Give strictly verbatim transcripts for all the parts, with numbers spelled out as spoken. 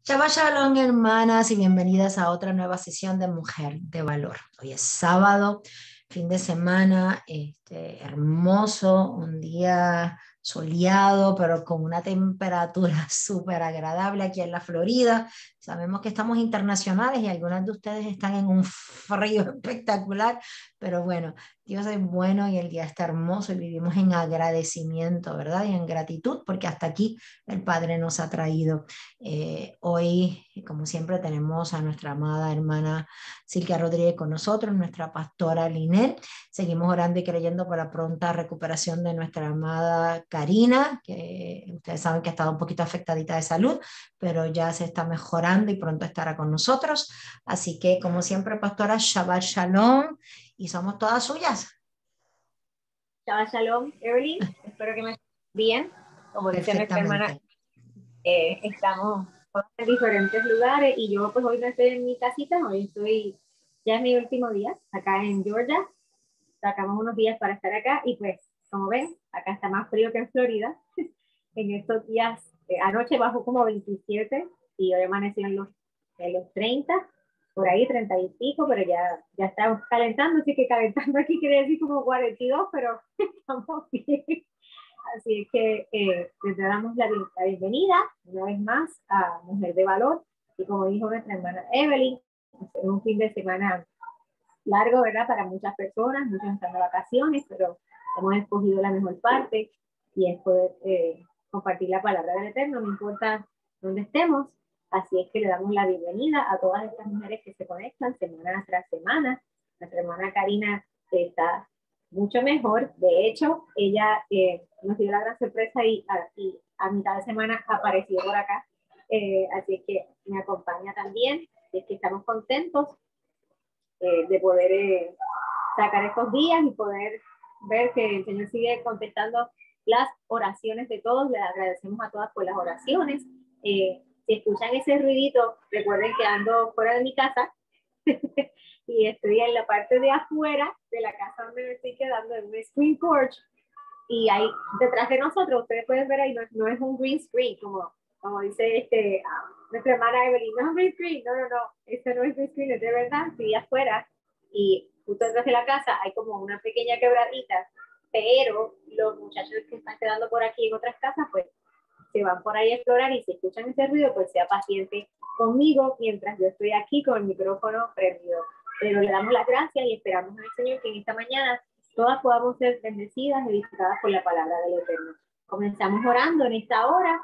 Shabbat Shalom, hermanas, y bienvenidas a otra nueva sesión de Mujer de Valor. Hoy es sábado, fin de semana, este, hermoso, un día soleado, pero con una temperatura súper agradable aquí en la Florida. Sabemos que estamos internacionales y algunas de ustedes están en un frío espectacular, pero bueno, Dios es bueno y el día está hermoso y vivimos en agradecimiento, ¿verdad? Y en gratitud, porque hasta aquí el Padre nos ha traído. Eh, hoy, como siempre, tenemos a nuestra amada hermana Silvia Rodríguez con nosotros, nuestra pastora Linet. Seguimos orando y creyendo por la pronta recuperación de nuestra amada Karina, que ustedes saben que ha estado un poquito afectadita de salud, pero ya se está mejorando y pronto estará con nosotros. Así que, como siempre, pastora, Shabbat Shalom, y somos todas suyas. Shabbat Shalom, Evelyn. Espero que me estés bien. Como dice nuestra hermana, eh, estamos en diferentes lugares y yo pues hoy no estoy en mi casita, hoy estoy, ya es mi último día acá en Georgia. Sacamos unos días para estar acá y pues, como ven, acá está más frío que en Florida. En estos días, eh, anoche bajó como veintisiete y hoy amaneció en los, en los treinta, por ahí treinta y pico, pero ya, ya estamos calentando, así que calentando aquí quiere decir como cuarenta y dos, pero estamos bien. Así que eh, les damos la, la bienvenida una vez más a Mujer de Valor. Y como dijo nuestra hermana Evelyn, es un fin de semana largo, ¿verdad? Para muchas personas, muchos están de vacaciones, pero hemos escogido la mejor parte y es poder eh, compartir la palabra del Eterno, no importa dónde estemos. Así es que le damos la bienvenida a todas estas mujeres que se conectan semana tras semana. Nuestra hermana Karina está mucho mejor. De hecho, ella eh, nos dio la gran sorpresa y a, y a mitad de semana apareció por acá. Eh, así es que me acompaña también. Es que estamos contentos eh, de poder eh, sacar estos días y poder ver que el Señor sigue contestando las oraciones de todos. Les agradecemos a todas por las oraciones. Eh, si escuchan ese ruidito, recuerden que ando fuera de mi casa y estoy en la parte de afuera de la casa donde me estoy quedando, en un screen porch, y ahí detrás de nosotros, ustedes pueden ver ahí, no, no es un green screen, como, como dice este, uh, nuestra hermana Evelyn, no es un green screen, no, no, no, este no es green screen, es de verdad, estoy afuera, y justo detrás de la casa hay como una pequeña quebradita, pero los muchachos que están quedando por aquí en otras casas, pues se van por ahí a explorar, y si escuchan ese ruido, pues sea paciente conmigo mientras yo estoy aquí con el micrófono prendido. Pero le damos las gracias y esperamos al Señor que en esta mañana todas podamos ser bendecidas y edificadas por la palabra del Eterno. Comenzamos orando en esta hora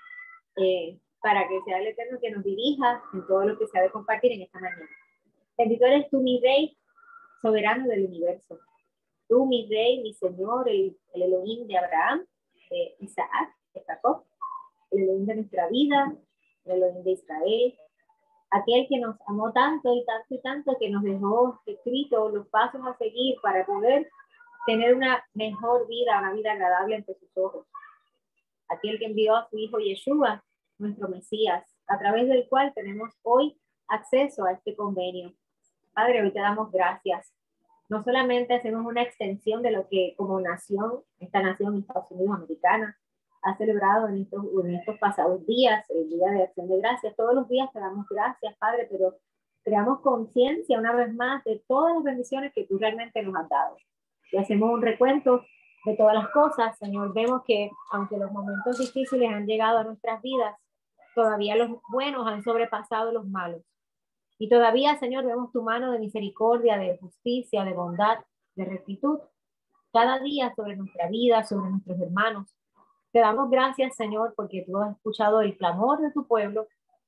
eh, para que sea el Eterno que nos dirija en todo lo que se ha de compartir en esta mañana. Bendito eres tú, mi Rey, soberano del universo. Tú, mi Rey, mi Señor, el, el Elohim de Abraham, de Isaac, de Jacob, el Elohim de nuestra vida, el Elohim de Israel, aquel que nos amó tanto y tanto y tanto que nos dejó escrito los pasos a seguir para poder tener una mejor vida, una vida agradable ante sus ojos. Aquel que envió a su hijo Yeshua, nuestro Mesías, a través del cual tenemos hoy acceso a este convenio. Padre, hoy te damos gracias. No solamente hacemos una extensión de lo que como nación, esta nación, Estados Unidos americana, ha celebrado en estos, en estos pasados días, el Día de Acción de Gracias. Todos los días te damos gracias, Padre, pero creamos conciencia una vez más de todas las bendiciones que tú realmente nos has dado. Y hacemos un recuento de todas las cosas, Señor. Vemos que aunque los momentos difíciles han llegado a nuestras vidas, todavía los buenos han sobrepasado los malos. Y todavía, Señor, vemos tu mano de misericordia, de justicia, de bondad, de rectitud, cada día sobre nuestra vida, sobre nuestros hermanos. Te damos gracias, Señor, porque tú has escuchado el clamor de tu pueblo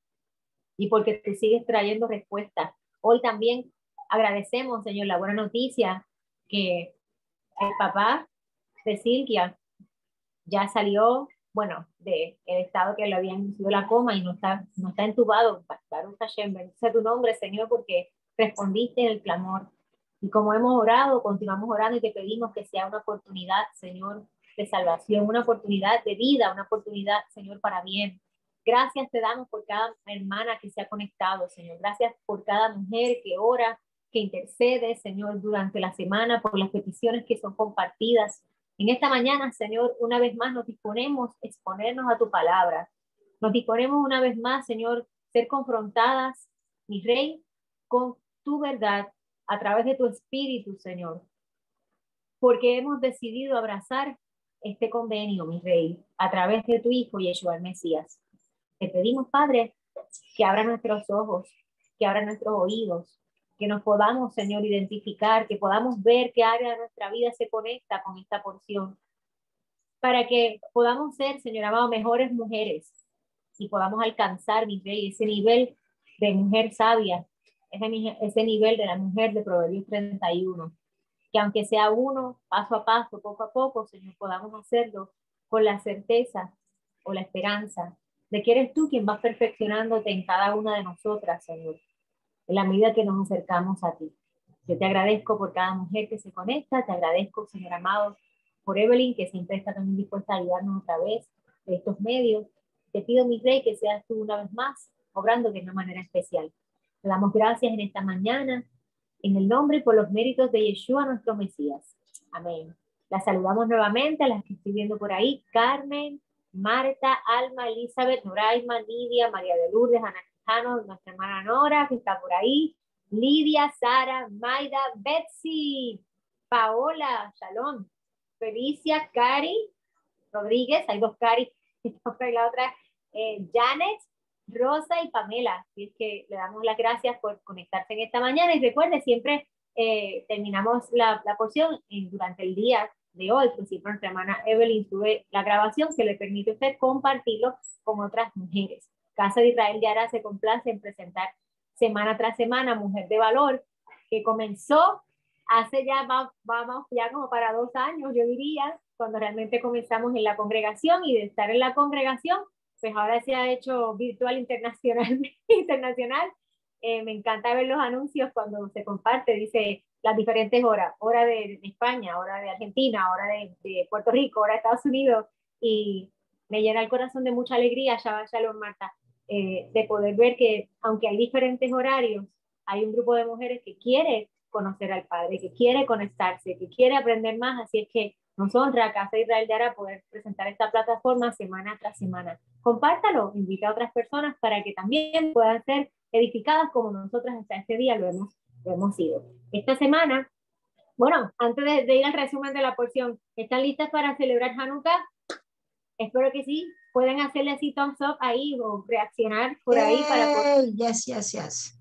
y porque tú sigues trayendo respuestas. Hoy también agradecemos, Señor, la buena noticia que el papá de Silvia ya salió, bueno, del estado que le habían inducido la coma y no está, no está entubado. Baruch Hashem, bendice tu nombre, Señor, porque respondiste en el clamor. Y como hemos orado, continuamos orando y te pedimos que sea una oportunidad, Señor, de salvación, una oportunidad de vida, una oportunidad, Señor, para bien. Gracias te damos por cada hermana que se ha conectado, Señor. Gracias por cada mujer que ora, que intercede, Señor, durante la semana, por las peticiones que son compartidas. En esta mañana, Señor, una vez más nos disponemos a exponernos a tu palabra. Nos disponemos una vez más, Señor, ser confrontadas, mi Rey, con tu verdad a través de tu Espíritu, Señor, porque hemos decidido abrazar este convenio, mi Rey, a través de tu Hijo, Yeshua el Mesías. Te pedimos, Padre, que abra nuestros ojos, que abra nuestros oídos, que nos podamos, Señor, identificar, que podamos ver qué área de nuestra vida se conecta con esta porción, para que podamos ser, Señor amado, mejores mujeres y podamos alcanzar, mi Rey, ese nivel de mujer sabia, ese, ese nivel de la mujer de Proverbios treinta y uno, que aunque sea uno, paso a paso, poco a poco, Señor, podamos hacerlo con la certeza o la esperanza de que eres tú quien vas perfeccionándote en cada una de nosotras, Señor, en la medida que nos acercamos a ti. Yo te agradezco por cada mujer que se conecta, te agradezco, Señor amado, por Evelyn, que siempre está también dispuesta a ayudarnos otra vez de estos medios. Te pido, mi Rey, que seas tú una vez más, obrando de una manera especial. Te damos gracias en esta mañana, en el nombre y por los méritos de Yeshua, nuestro Mesías. Amén. Las saludamos nuevamente a las que estoy viendo por ahí. Carmen, Marta, Alma, Elizabeth, Noraima, Lidia, María de Lourdes, Ana Quijano, nuestra hermana Nora, que está por ahí. Lidia, Sara, Maida, Betsy, Paola, Shalom, Felicia, Cari, Rodríguez, hay dos Cari, la otra, eh, Janet, Rosa y Pamela. Así es que le damos las gracias por conectarse en esta mañana y recuerde, siempre eh, terminamos la, la porción en, durante el día de hoy, por si nuestra hermana Evelyn sube la grabación que le permite a usted compartirlo con otras mujeres. Casa de Israel de Ara se complace en presentar semana tras semana Mujer de Valor, que comenzó hace ya, vamos ya como para dos años, yo diría, cuando realmente comenzamos en la congregación, y de estar en la congregación, pues ahora se ha hecho virtual internacional. internacional. Eh, me encanta ver los anuncios cuando se comparte, dice las diferentes horas, hora de, de España, hora de Argentina, hora de, de Puerto Rico, hora de Estados Unidos, y me llena el corazón de mucha alegría, Shabbat Shalom, Marta, eh, de poder ver que aunque hay diferentes horarios, hay un grupo de mujeres que quiere conocer al Padre, que quiere conectarse, que quiere aprender más. Así es que nos honra Casa Israel de Ara poder presentar esta plataforma semana tras semana. Compártalo, invita a otras personas para que también puedan ser edificadas como nosotras hasta este día lo hemos, lo hemos sido. Esta semana, bueno, antes de, de ir al resumen de la porción, ¿están listas para celebrar Hanukkah? Espero que sí. Pueden hacerle así thumbs up ahí o reaccionar por ahí. Hey, para poder... yes, yes, yes.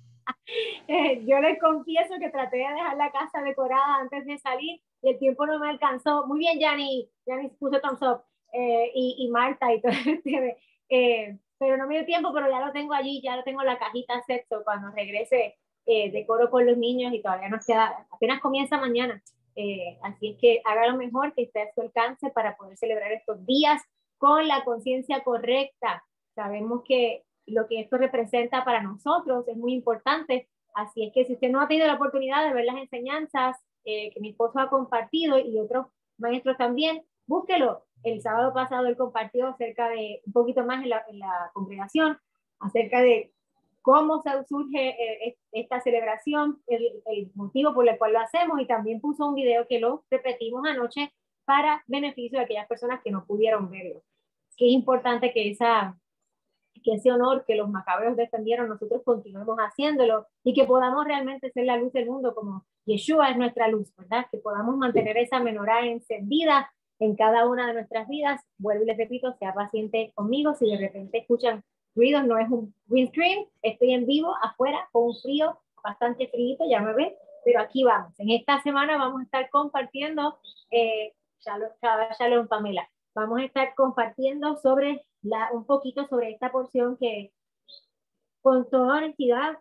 Eh, yo les confieso que traté de dejar la casa decorada antes de salir y el tiempo no me alcanzó. Muy bien, Yanni, Yanni puso thumbs up, eh, y, y Marta y todo. eh, pero no me dio tiempo, pero ya lo tengo allí, ya lo tengo en la cajita sexo. Cuando regrese, eh, decoro con los niños y todavía nos queda, apenas comienza mañana. Eh, así es que haga lo mejor que esté a su alcance para poder celebrar estos días con la conciencia correcta. Sabemos que lo que esto representa para nosotros es muy importante, así es que si usted no ha tenido la oportunidad de ver las enseñanzas eh, que mi esposo ha compartido y otros maestros también, búsquelo. El sábado pasado él compartió acerca de, un poquito más en la, en la congregación, acerca de cómo se surge eh, esta celebración, el, el motivo por el cual lo hacemos, y también puso un video que lo repetimos anoche para beneficio de aquellas personas que no pudieron verlo. Que es importante que esa que ese honor que los macabeos defendieron, nosotros continuemos haciéndolo y que podamos realmente ser la luz del mundo como Yeshua es nuestra luz, ¿verdad? Que podamos mantener esa menorá encendida en cada una de nuestras vidas. Vuelvo y les repito, sea paciente conmigo. Si de repente escuchan ruidos, no es un windscreen, estoy en vivo afuera con un frío, bastante frío, ya me ven, pero aquí vamos. En esta semana vamos a estar compartiendo, eh, Shalom, Shalom, Pamela, vamos a estar compartiendo sobre La, un poquito sobre esta porción que, con toda honestidad,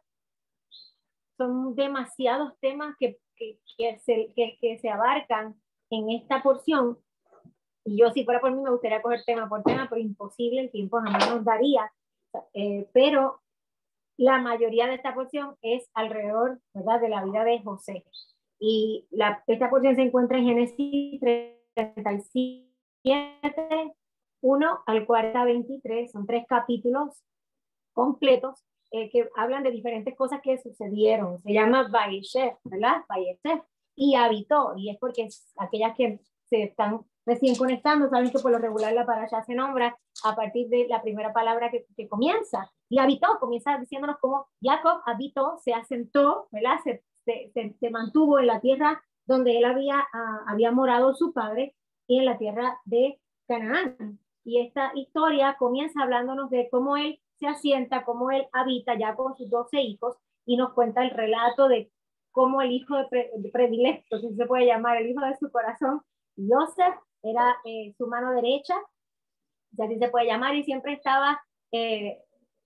son demasiados temas que, que, que, se, que, que se abarcan en esta porción, y yo si fuera por mí me gustaría coger tema por tema, pero imposible, el tiempo jamás nos daría, eh, pero la mayoría de esta porción es alrededor, ¿verdad?, de la vida de José, y la, esta porción se encuentra en Génesis treinta y siete, uno al cuarenta, veintitrés, son tres capítulos completos eh, que hablan de diferentes cosas que sucedieron. Se llama Vayeshef, ¿verdad? Vayeshef, y habitó, y es porque es aquellas que se están recién conectando, saben que por lo regular la parasha se nombra a partir de la primera palabra que, que comienza. Y habitó, comienza diciéndonos cómo Jacob habitó, se asentó, ¿verdad? Se, se, se, se mantuvo en la tierra donde él había, uh, había morado su padre y en la tierra de Canaán. Y esta historia comienza hablándonos de cómo él se asienta, cómo él habita ya con sus doce hijos y nos cuenta el relato de cómo el hijo de, pre, de predilecto, si se puede llamar, el hijo de su corazón, Joseph, era eh, su mano derecha, si así se puede llamar, y siempre estaba eh,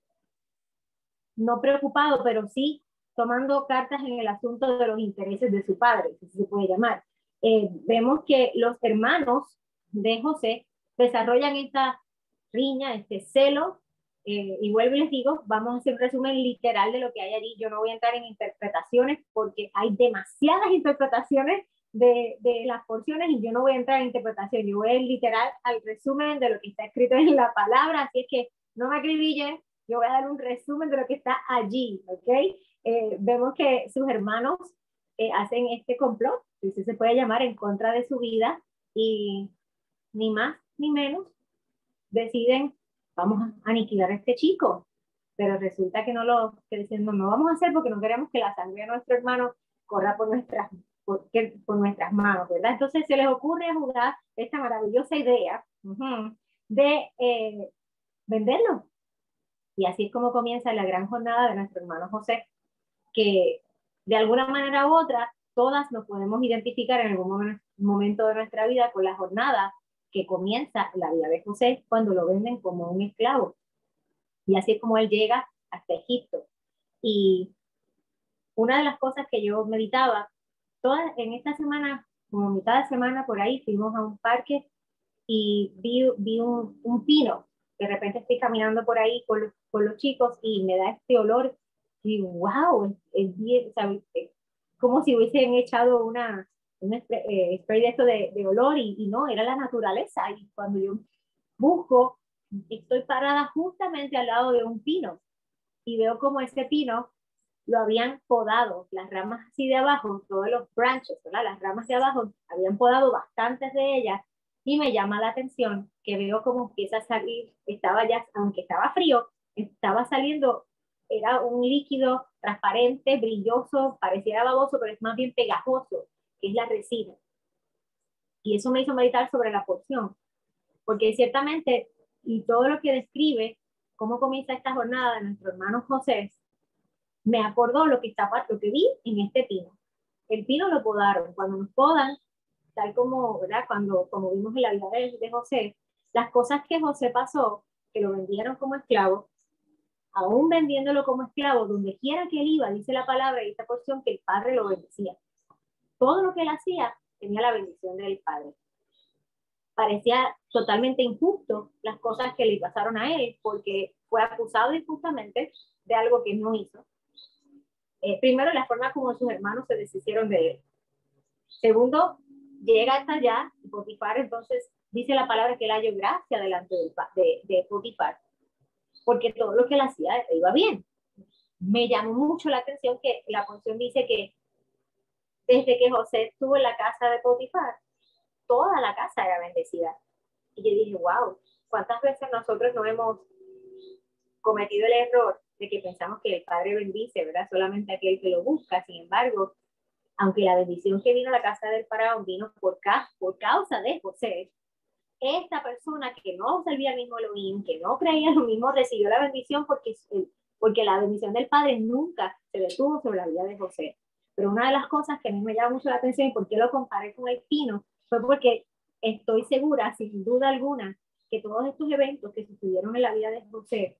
no preocupado, pero sí tomando cartas en el asunto de los intereses de su padre, si se puede llamar. Eh, vemos que los hermanos de José desarrollan esta riña, este celo, eh, y vuelvo y les digo, vamos a hacer un resumen literal de lo que hay allí. Yo no voy a entrar en interpretaciones porque hay demasiadas interpretaciones de, de las porciones y yo no voy a entrar en interpretación, yo voy a ir literal al resumen de lo que está escrito en la palabra, así es que no me acribillen, yo voy a dar un resumen de lo que está allí, ¿ok? Eh, vemos que sus hermanos eh, hacen este complot, si se puede llamar, en contra de su vida y ni más ni menos deciden, vamos a aniquilar a este chico, pero resulta que no lo, que dicen, no, no vamos a hacer porque no queremos que la sangre de nuestro hermano corra por nuestras, por, por nuestras manos, ¿verdad? Entonces se les ocurre a Judá esta maravillosa idea uh-huh, de eh, venderlo. Y así es como comienza la gran jornada de nuestro hermano José, que de alguna manera u otra, todas nos podemos identificar en algún momento de nuestra vida con la jornada que comienza la vida de José cuando lo venden como un esclavo. Y así es como él llega hasta Egipto. Y una de las cosas que yo meditaba, toda, en esta semana, como mitad de semana por ahí, fuimos a un parque y vi, vi un, un pino. De repente estoy caminando por ahí con los, con los chicos y me da este olor y wow, es, es bien, o sea, es como si hubiesen echado una, un spray, eh, spray de esto de, de olor y, y no, era la naturaleza. Y cuando yo busco, estoy parada justamente al lado de un pino y veo como ese pino lo habían podado, las ramas así de abajo, todos los branches, ¿verdad? Las ramas de abajo, habían podado bastantes de ellas y me llama la atención que veo como empieza a salir, estaba ya, aunque estaba frío, estaba saliendo, era un líquido transparente, brilloso, pareciera baboso, pero es más bien pegajoso, que es la resina. Y eso me hizo meditar sobre la porción, porque ciertamente, y todo lo que describe, cómo comienza esta jornada de nuestro hermano José, me acordó lo que, estaba, lo que vi en este pino. El pino lo podaron. Cuando nos podan, tal como, ¿verdad? Cuando, como vimos en la vida de, de José, las cosas que José pasó, que lo vendieron como esclavo, aún vendiéndolo como esclavo, donde quiera que él iba, dice la palabra y esta porción, que el Padre lo bendecía. Todo lo que él hacía tenía la bendición del Padre. Parecía totalmente injusto las cosas que le pasaron a él, porque fue acusado injustamente de algo que no hizo. Eh, primero, la forma como sus hermanos se deshicieron de él. Segundo, llega hasta allá y Potifar, entonces dice la palabra que él halló gracia delante de, de, de Potifar, porque todo lo que él hacía iba bien. Me llamó mucho la atención que la porción dice que desde que José estuvo en la casa de Potifar, toda la casa era bendecida. Y yo dije, wow, ¿cuántas veces nosotros no hemos cometido el error de que pensamos que el Padre bendice, ¿verdad? Solamente aquel que lo busca? Sin embargo, aunque la bendición que vino a la casa del faraón vino por, ca por causa de José, esta persona que no servía al mismo Elohim, que no creía lo mismo, recibió la bendición porque, porque la bendición del Padre nunca se detuvo sobre la vida de José. Pero una de las cosas que a mí me llama mucho la atención y por qué lo comparé con el pino fue porque estoy segura, sin duda alguna, que todos estos eventos que sucedieron en la vida de José,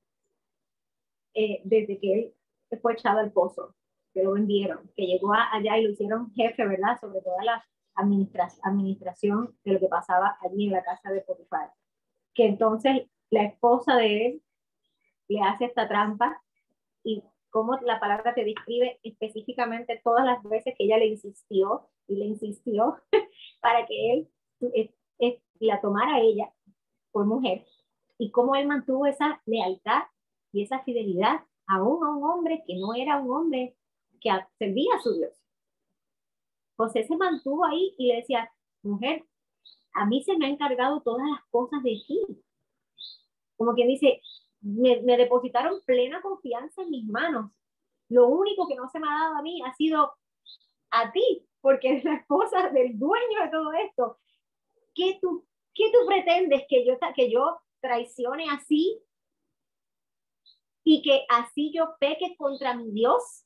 eh, desde que él fue echado al pozo, que lo vendieron, que llegó a, allá y lo hicieron jefe, ¿verdad? Sobre toda la administra administración de lo que pasaba allí en la casa de Potifar. Que entonces la esposa de él le hace esta trampa y cómo la palabra te describe específicamente todas las veces que ella le insistió y le insistió para que él eh, eh, la tomara a ella por mujer y cómo él mantuvo esa lealtad y esa fidelidad aún a un hombre que no era un hombre que servía a su Dios. José se mantuvo ahí y le decía, mujer, a mí se me han encargado todas las cosas de ti. Como quien dice, me, me depositaron plena confianza en mis manos. Lo único que no se me ha dado a mí ha sido a ti, porque eres la esposa del dueño de todo esto. ¿Qué tú, qué tú pretendes que yo, que yo traicione así y que así yo peque contra mi Dios?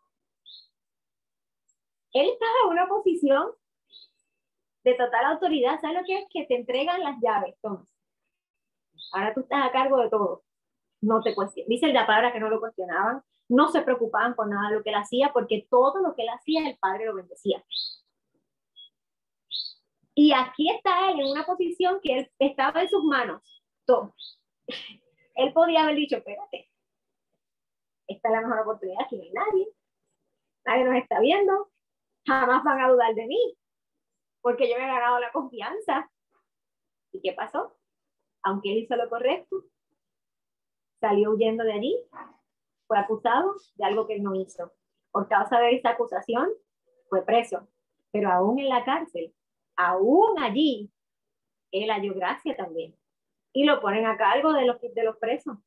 Él está en una posición de total autoridad. ¿Sabes lo que es? Que te entregan las llaves. Entonces, ahora tú estás a cargo de todo. No te cuestiones. Dice la palabra que no lo cuestionaban, no se preocupaban por nada de lo que él hacía, porque todo lo que él hacía, el Padre lo bendecía. Y aquí está él en una posición que él estaba en sus manos. Todo. Él podía haber dicho, espérate, esta es la mejor oportunidad, aquí no hay nadie, nadie nos está viendo, jamás van a dudar de mí, porque yo me he ganado la confianza. ¿Y qué pasó? Aunque él hizo lo correcto, salió huyendo de allí, fue acusado de algo que él no hizo. Por causa de esa acusación, fue preso. Pero aún en la cárcel, aún allí, él halló gracia también. Y lo ponen a cargo de los, de los presos.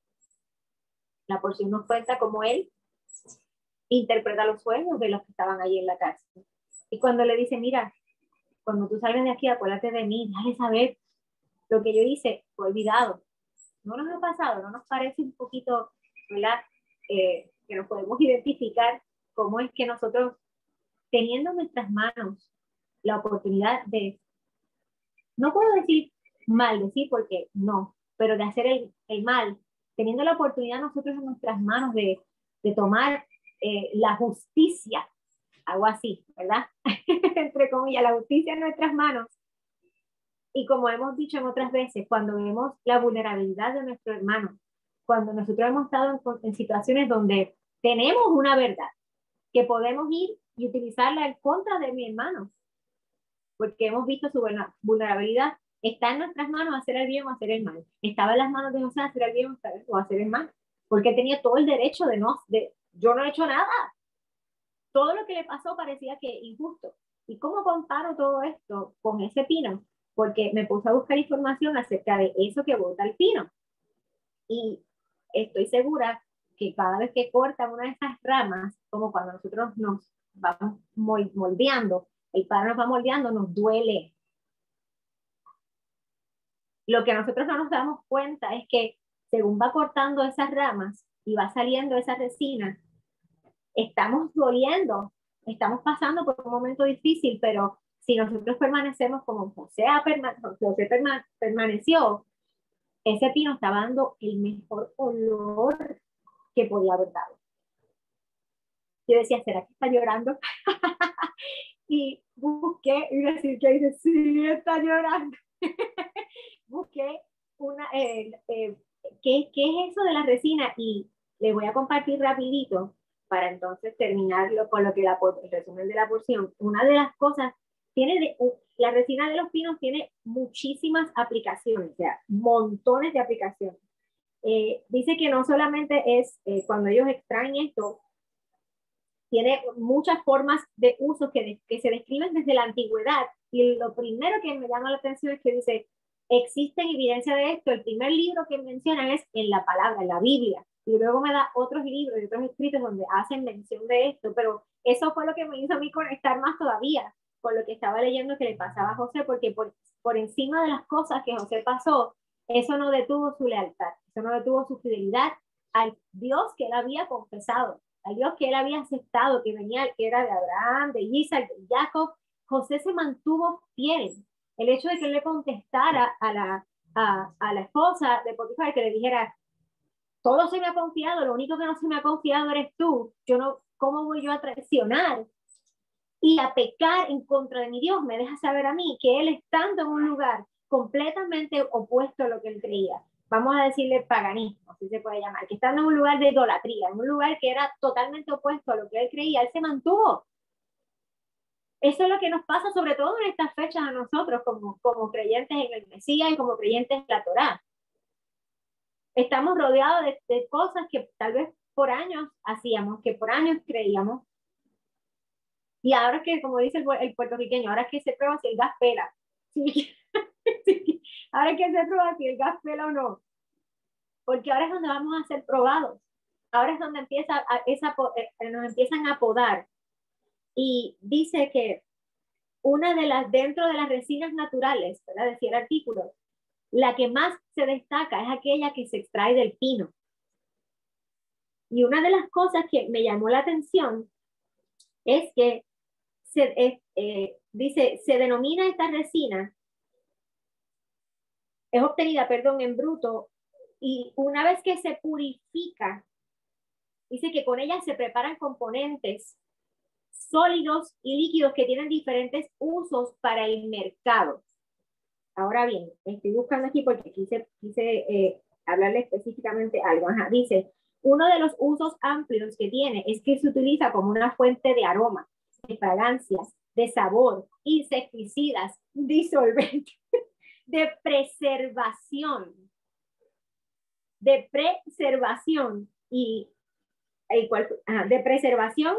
La porción nos cuenta cómo él interpreta los sueños de los que estaban allí en la cárcel. Y cuando le dice, mira, cuando tú salgas de aquí, acuérdate de mí, dale saber lo que yo hice, fue olvidado. No nos ha pasado, no nos parece un poquito, ¿verdad? Eh, que nos podemos identificar cómo es que nosotros, teniendo en nuestras manos la oportunidad de, no puedo decir maldecir porque no, pero de hacer el, el mal, teniendo la oportunidad nosotros en nuestras manos de, de tomar eh, la justicia, algo así, ¿verdad? Entre comillas, la justicia en nuestras manos. Y como hemos dicho en otras veces, cuando vemos la vulnerabilidad de nuestro hermano, cuando nosotros hemos estado en, en situaciones donde tenemos una verdad, que podemos ir y utilizarla en contra de mi hermano, porque hemos visto su vulnerabilidad, está en nuestras manos hacer el bien o hacer el mal. Estaba en las manos de José hacer el bien o hacer el mal, porque tenía todo el derecho de no, de, yo no he hecho nada. Todo lo que le pasó parecía que injusto. ¿Y cómo comparo todo esto con ese pino? Porque me puse a buscar información acerca de eso que bota el pino. Y estoy segura que cada vez que cortan una de esas ramas, como cuando nosotros nos vamos moldeando, el padre nos va moldeando, nos duele. Lo que nosotros no nos damos cuenta es que según va cortando esas ramas y va saliendo esa resina, estamos doliendo, estamos pasando por un momento difícil, pero si nosotros permanecemos como José, perma José perma permaneció, ese pino estaba dando el mejor olor que podía haber dado. Yo decía, ¿será que está llorando? Y busqué, y decir que dice, sí, está llorando. Busqué una, eh, eh, ¿qué, ¿qué es eso de la resina? Y les voy a compartir rapidito para entonces terminarlo con lo que la, el resumen de la porción. Una de las cosas, tiene de, uh, la resina de los pinos tiene muchísimas aplicaciones, o sea, montones de aplicaciones. Eh, dice que no solamente es eh, cuando ellos extraen esto, tiene muchas formas de uso que, de, que se describen desde la antigüedad. Y lo primero que me llama la atención es que dice, existen evidencia de esto. El primer libro que mencionan es en la palabra, en la Biblia. Y luego me da otros libros y otros escritos donde hacen mención de esto. Pero eso fue lo que me hizo a mí conectar más todavía con lo que estaba leyendo que le pasaba a José, porque por, por encima de las cosas que José pasó, eso no detuvo su lealtad, eso no detuvo su fidelidad al Dios que él había confesado, al Dios que él había aceptado, que venía, que era de Abraham, de Isaac, de Jacob. José se mantuvo fiel. El hecho de que él le contestara a la, a, a la esposa de Potifar, que le dijera, todo se me ha confiado, lo único que no se me ha confiado eres tú, yo no, ¿cómo voy yo a traicionar y a pecar en contra de mi Dios? Me deja saber a mí que él, estando en un lugar completamente opuesto a lo que él creía, vamos a decirle paganismo, así se puede llamar, que estando en un lugar de idolatría, en un lugar que era totalmente opuesto a lo que él creía, él se mantuvo. Eso es lo que nos pasa sobre todo en estas fechas a nosotros como, como creyentes en el Mesías y como creyentes en la Torá. Estamos rodeados de, de cosas que tal vez por años hacíamos, que por años creíamos, y ahora que, como dice el, el puertorriqueño, ahora que se prueba si el gas pela. Sí. Ahora hay que hacer pruebas si el gas pela o no. Porque ahora es donde vamos a ser probados. Ahora es donde empieza a, esa, nos empiezan a podar. Y dice que una de las, dentro de las resinas naturales, ¿verdad? Decía el artículo, la que más se destaca es aquella que se extrae del pino. Y una de las cosas que me llamó la atención es que se, eh, eh, dice, se denomina esta resina, es obtenida, perdón, en bruto, y una vez que se purifica, dice que con ella se preparan componentes sólidos y líquidos que tienen diferentes usos para el mercado. Ahora bien, estoy buscando aquí porque quise, quise eh, hablarle específicamente algo. Ajá, dice, uno de los usos amplios que tiene es que se utiliza como una fuente de aroma, de fragancias, de sabor, insecticidas, disolventes, de preservación, de preservación y el cual, ajá, de preservación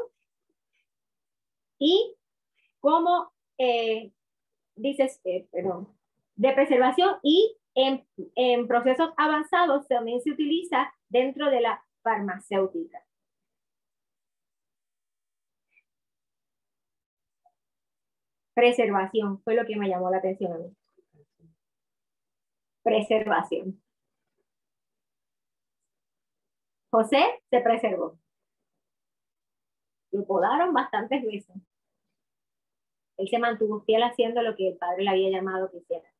y como eh, dices, eh, perdón, de preservación y en, en procesos avanzados también se utiliza dentro de la farmacéutica. Preservación fue lo que me llamó la atención a mí. Preservación. José se preservó. Lo podaron bastantes veces. Él se mantuvo fiel haciendo lo que el padre le había llamado que hiciera.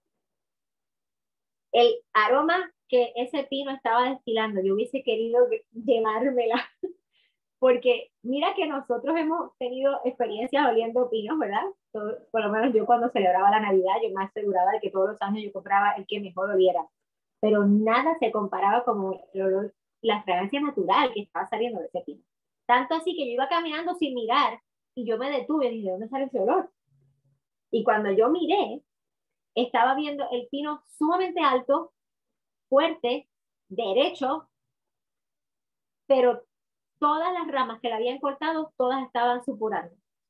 El aroma que ese pino estaba destilando, yo hubiese querido llevármela, porque mira que nosotros hemos tenido experiencias oliendo pinos, ¿verdad? Todo, por lo menos yo cuando celebraba la Navidad, yo me aseguraba de que todos los años yo compraba el que mejor oliera, pero nada se comparaba como el olor, la fragancia natural que estaba saliendo de ese pino. Tanto así que yo iba caminando sin mirar y yo me detuve y dije, ¿de dónde sale ese olor? Y cuando yo miré, estaba viendo el pino sumamente alto, fuerte, derecho, pero todas las ramas que le habían cortado, todas estaban supurando.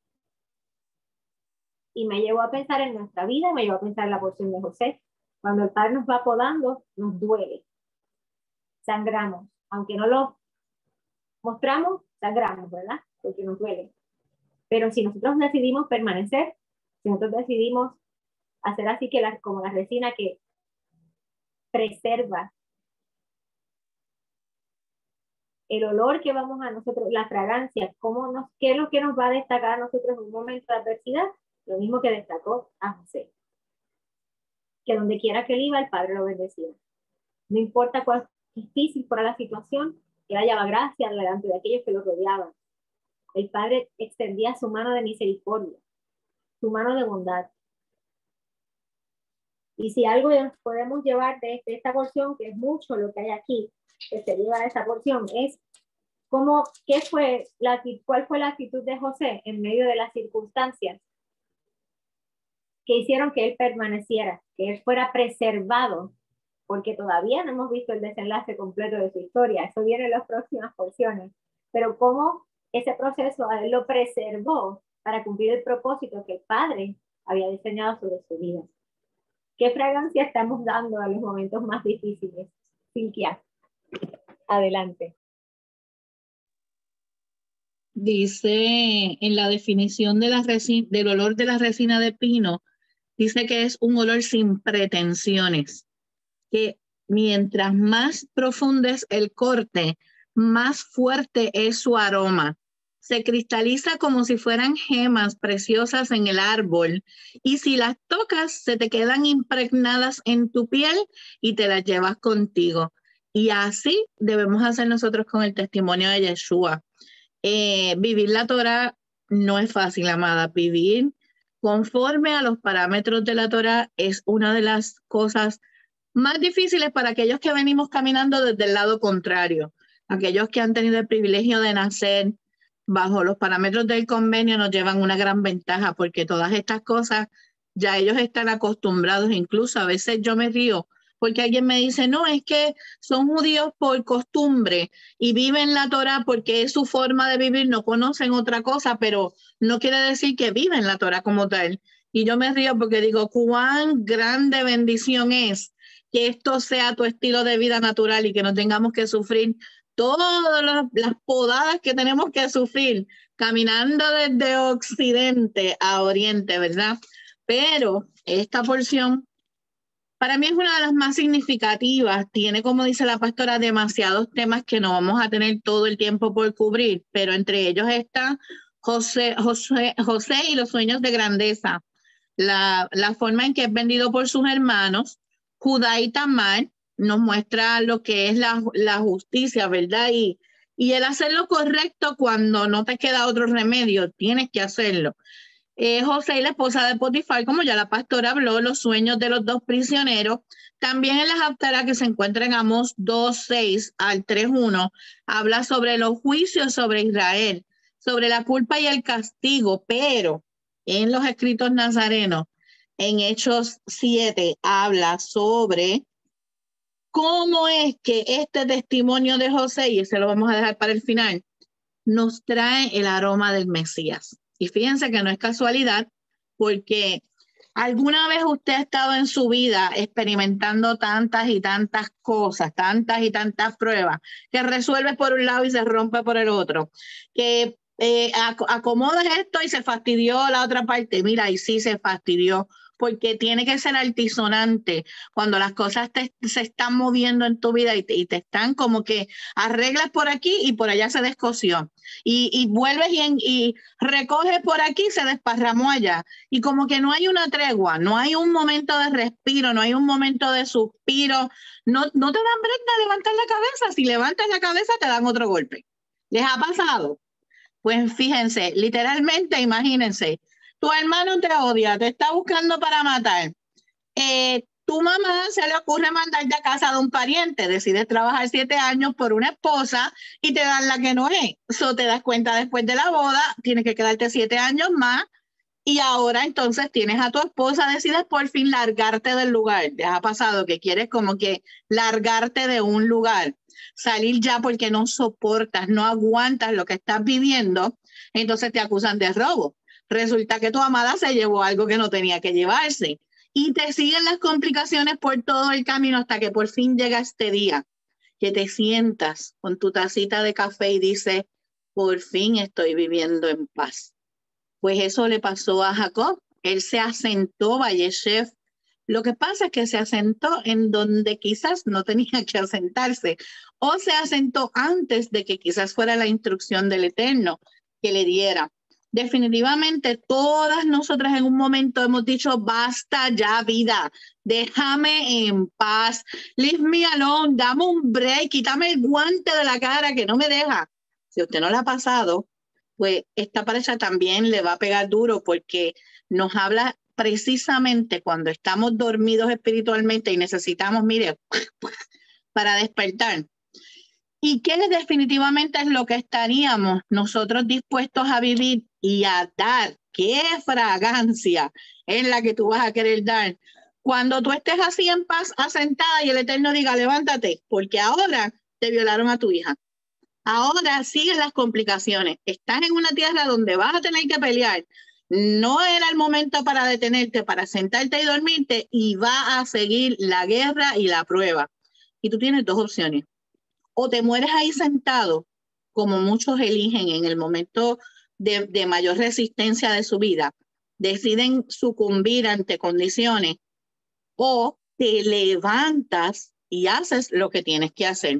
Y me llevó a pensar en nuestra vida, me llevó a pensar en la porción de José. Cuando el Padre nos va podando, nos duele. Sangramos. Aunque no lo mostramos, sangramos, ¿verdad? Porque nos duele. Pero si nosotros decidimos permanecer, si nosotros decidimos hacer así que la, como la resina que preserva el olor que vamos a nosotros, la fragancia, cómo nos, qué es lo que nos va a destacar a nosotros en un momento de adversidad, lo mismo que destacó a José. Que donde quiera que él iba, el Padre lo bendecía. No importa cuán difícil fuera la situación, él hallaba gracia delante de aquellos que lo rodeaban. El Padre extendía su mano de misericordia, su mano de bondad. Y si algo podemos llevar de esta porción, que es mucho lo que hay aquí, que se lleva de esa porción, es cómo, qué fue la, cuál fue la actitud de José en medio de las circunstancias que hicieron que él permaneciera, que él fuera preservado, porque todavía no hemos visto el desenlace completo de su historia, eso viene en las próximas porciones, pero cómo ese proceso a él lo preservó para cumplir el propósito que el Padre había diseñado sobre su vida. ¿Qué fragancia estamos dando a los momentos más difíciles? Silvia, adelante. Dice en la definición de la resina, del olor de la resina de pino, dice que es un olor sin pretensiones, que mientras más profundo es el corte, más fuerte es su aroma. Se cristaliza como si fueran gemas preciosas en el árbol y si las tocas se te quedan impregnadas en tu piel y te las llevas contigo. Y así debemos hacer nosotros con el testimonio de Yeshua. Eh, vivir la Torah no es fácil, amada. Vivir conforme a los parámetros de la Torah es una de las cosas más difíciles para aquellos que venimos caminando desde el lado contrario. Aquellos que han tenido el privilegio de nacer bajo los parámetros del convenio nos llevan una gran ventaja porque todas estas cosas ya ellos están acostumbrados. Incluso a veces yo me río porque alguien me dice, no, es que son judíos por costumbre y viven la Torah porque es su forma de vivir, no conocen otra cosa, pero no quiere decir que viven la Torah como tal. Y yo me río porque digo, cuán grande bendición es que esto sea tu estilo de vida natural y que no tengamos que sufrir todas las podadas que tenemos que sufrir caminando desde occidente a oriente, ¿verdad? Pero esta porción para mí es una de las más significativas. Tiene, como dice la pastora, demasiados temas que no vamos a tener todo el tiempo por cubrir, pero entre ellos está José, José, José y los sueños de grandeza, la, la forma en que es vendido por sus hermanos. Judá y Tamar nos muestra lo que es la, la justicia, ¿verdad? Y, y el hacer lo correcto cuando no te queda otro remedio, tienes que hacerlo. Eh, José y la esposa de Potifar, como ya la pastora habló, los sueños de los dos prisioneros. También en las Haftará que se encuentra en Amós dos, seis al tres, uno, habla sobre los juicios sobre Israel, sobre la culpa y el castigo, pero en los escritos nazarenos, en Hechos siete, habla sobre cómo es que este testimonio de José, y ese lo vamos a dejar para el final, nos trae el aroma del Mesías. Y fíjense que no es casualidad, porque alguna vez usted ha estado en su vida experimentando tantas y tantas cosas, tantas y tantas pruebas, que resuelve por un lado y se rompe por el otro, que eh, ac acomodas esto y se fastidió la otra parte. Mira, y sí se fastidió, porque tiene que ser altisonante cuando las cosas te, se están moviendo en tu vida y te, y te están como que arreglas por aquí y por allá se descosió. Y, y vuelves y, en, y recoges por aquí y se desparramó allá. Y como que no hay una tregua, no hay un momento de respiro, no hay un momento de suspiro. No, no te dan break de levantar la cabeza. Si levantas la cabeza te dan otro golpe. ¿Les ha pasado? Pues fíjense, literalmente, imagínense, tu hermano te odia, te está buscando para matar. Eh, tu mamá se le ocurre mandarte a casa de un pariente, decides trabajar siete años por una esposa y te dan la que no es. Eso te das cuenta después de la boda, tienes que quedarte siete años más y ahora entonces tienes a tu esposa, decides por fin largarte del lugar. ¿Te ha pasado que quieres como que largarte de un lugar? Salir ya porque no soportas, no aguantas lo que estás viviendo, entonces te acusan de robo. Resulta que tu amada se llevó algo que no tenía que llevarse. Y te siguen las complicaciones por todo el camino hasta que por fin llega este día, que te sientas con tu tacita de café y dices, por fin estoy viviendo en paz. Pues eso le pasó a Jacob. Él se asentó, Valleshef. Lo que pasa es que se asentó en donde quizás no tenía que asentarse, o se asentó antes de que quizás fuera la instrucción del Eterno que le diera. Definitivamente todas nosotras en un momento hemos dicho, basta ya vida, déjame en paz, leave me alone, dame un break, quítame el guante de la cara que no me deja. Si usted no la ha pasado, pues esta pareja también le va a pegar duro porque nos habla precisamente cuando estamos dormidos espiritualmente y necesitamos, mire, para despertar. ¿Y qué definitivamente es lo que estaríamos nosotros dispuestos a vivir y a dar? ¿Qué fragancia es la que tú vas a querer dar? Cuando tú estés así en paz, asentada y el Eterno diga, levántate, porque ahora te violaron a tu hija. Ahora siguen las complicaciones. Estás en una tierra donde vas a tener que pelear. No era el momento para detenerte, para sentarte y dormirte, y va a seguir la guerra y la prueba. Y tú tienes dos opciones. O te mueres ahí sentado, como muchos eligen en el momento de, de mayor resistencia de su vida, deciden sucumbir ante condiciones, o te levantas y haces lo que tienes que hacer.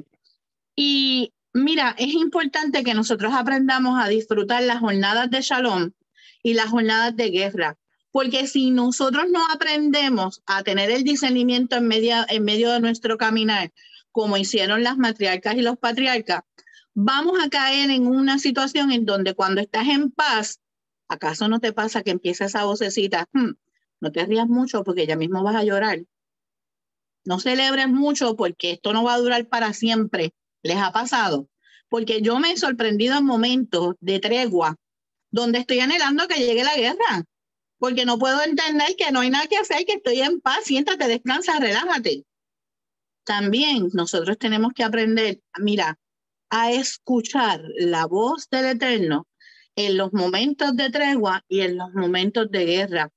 Y mira, es importante que nosotros aprendamos a disfrutar las jornadas de Shalom y las jornadas de guerra, porque si nosotros no aprendemos a tener el discernimiento en medio, en medio de nuestro caminar, como hicieron las matriarcas y los patriarcas, vamos a caer en una situación en donde cuando estás en paz, ¿acaso no te pasa que empieza esa vocecita? Hmm, no te rías mucho porque ya mismo vas a llorar. No celebres mucho porque esto no va a durar para siempre. ¿Les ha pasado? Porque yo me he sorprendido en momentos de tregua donde estoy anhelando que llegue la guerra, porque no puedo entender que no hay nada que hacer, que estoy en paz, siéntate, descansa, relájate. También nosotros tenemos que aprender, mira, a escuchar la voz del Eterno en los momentos de tregua y en los momentos de guerra.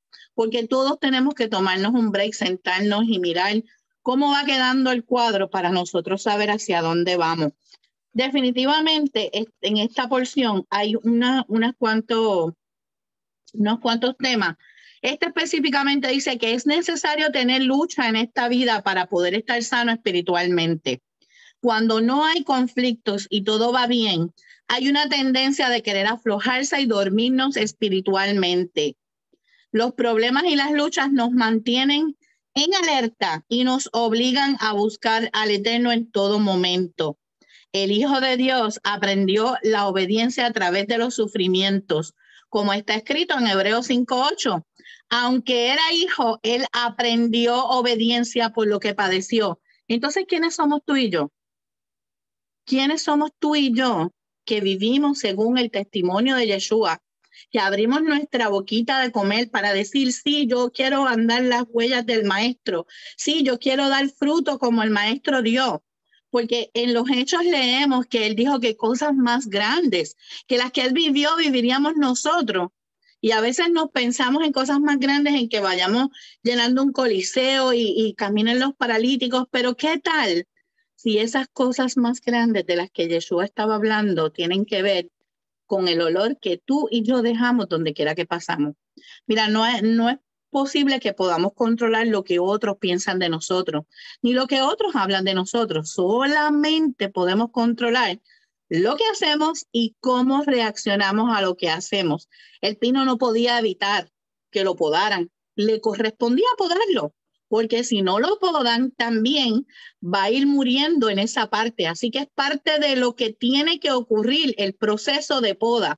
porque todos tenemos que tomarnos un break, sentarnos y mirar cómo va quedando el cuadro para nosotros saber hacia dónde vamos. Definitivamente en esta porción hay una, unas cuantos, unos cuantos temas. Este específicamente dice que es necesario tener lucha en esta vida para poder estar sano espiritualmente. Cuando no hay conflictos y todo va bien, hay una tendencia de querer aflojarse y dormirnos espiritualmente. Los problemas y las luchas nos mantienen en alerta y nos obligan a buscar al Eterno en todo momento. El Hijo de Dios aprendió la obediencia a través de los sufrimientos, como está escrito en Hebreos cinco ocho. Aunque era hijo, él aprendió obediencia por lo que padeció. Entonces, ¿quiénes somos tú y yo? ¿Quiénes somos tú y yo que vivimos según el testimonio de Yeshua? Que abrimos nuestra boquita de comer para decir, sí, yo quiero andar las huellas del maestro. Sí, yo quiero dar fruto como el maestro dio. Porque en los hechos leemos que él dijo que cosas más grandes, que las que él vivió, viviríamos nosotros. Y a veces nos pensamos en cosas más grandes, en que vayamos llenando un coliseo y, y caminen los paralíticos. Pero ¿qué tal si esas cosas más grandes de las que Yeshua estaba hablando tienen que ver con el olor que tú y yo dejamos donde quiera que pasamos? Mira, no es, no es posible que podamos controlar lo que otros piensan de nosotros, ni lo que otros hablan de nosotros. Solamente podemos controlar lo que hacemos y cómo reaccionamos a lo que hacemos. El pino no podía evitar que lo podaran. Le correspondía podarlo, porque si no lo podan, también va a ir muriendo en esa parte. Así que es parte de lo que tiene que ocurrir, el proceso de poda.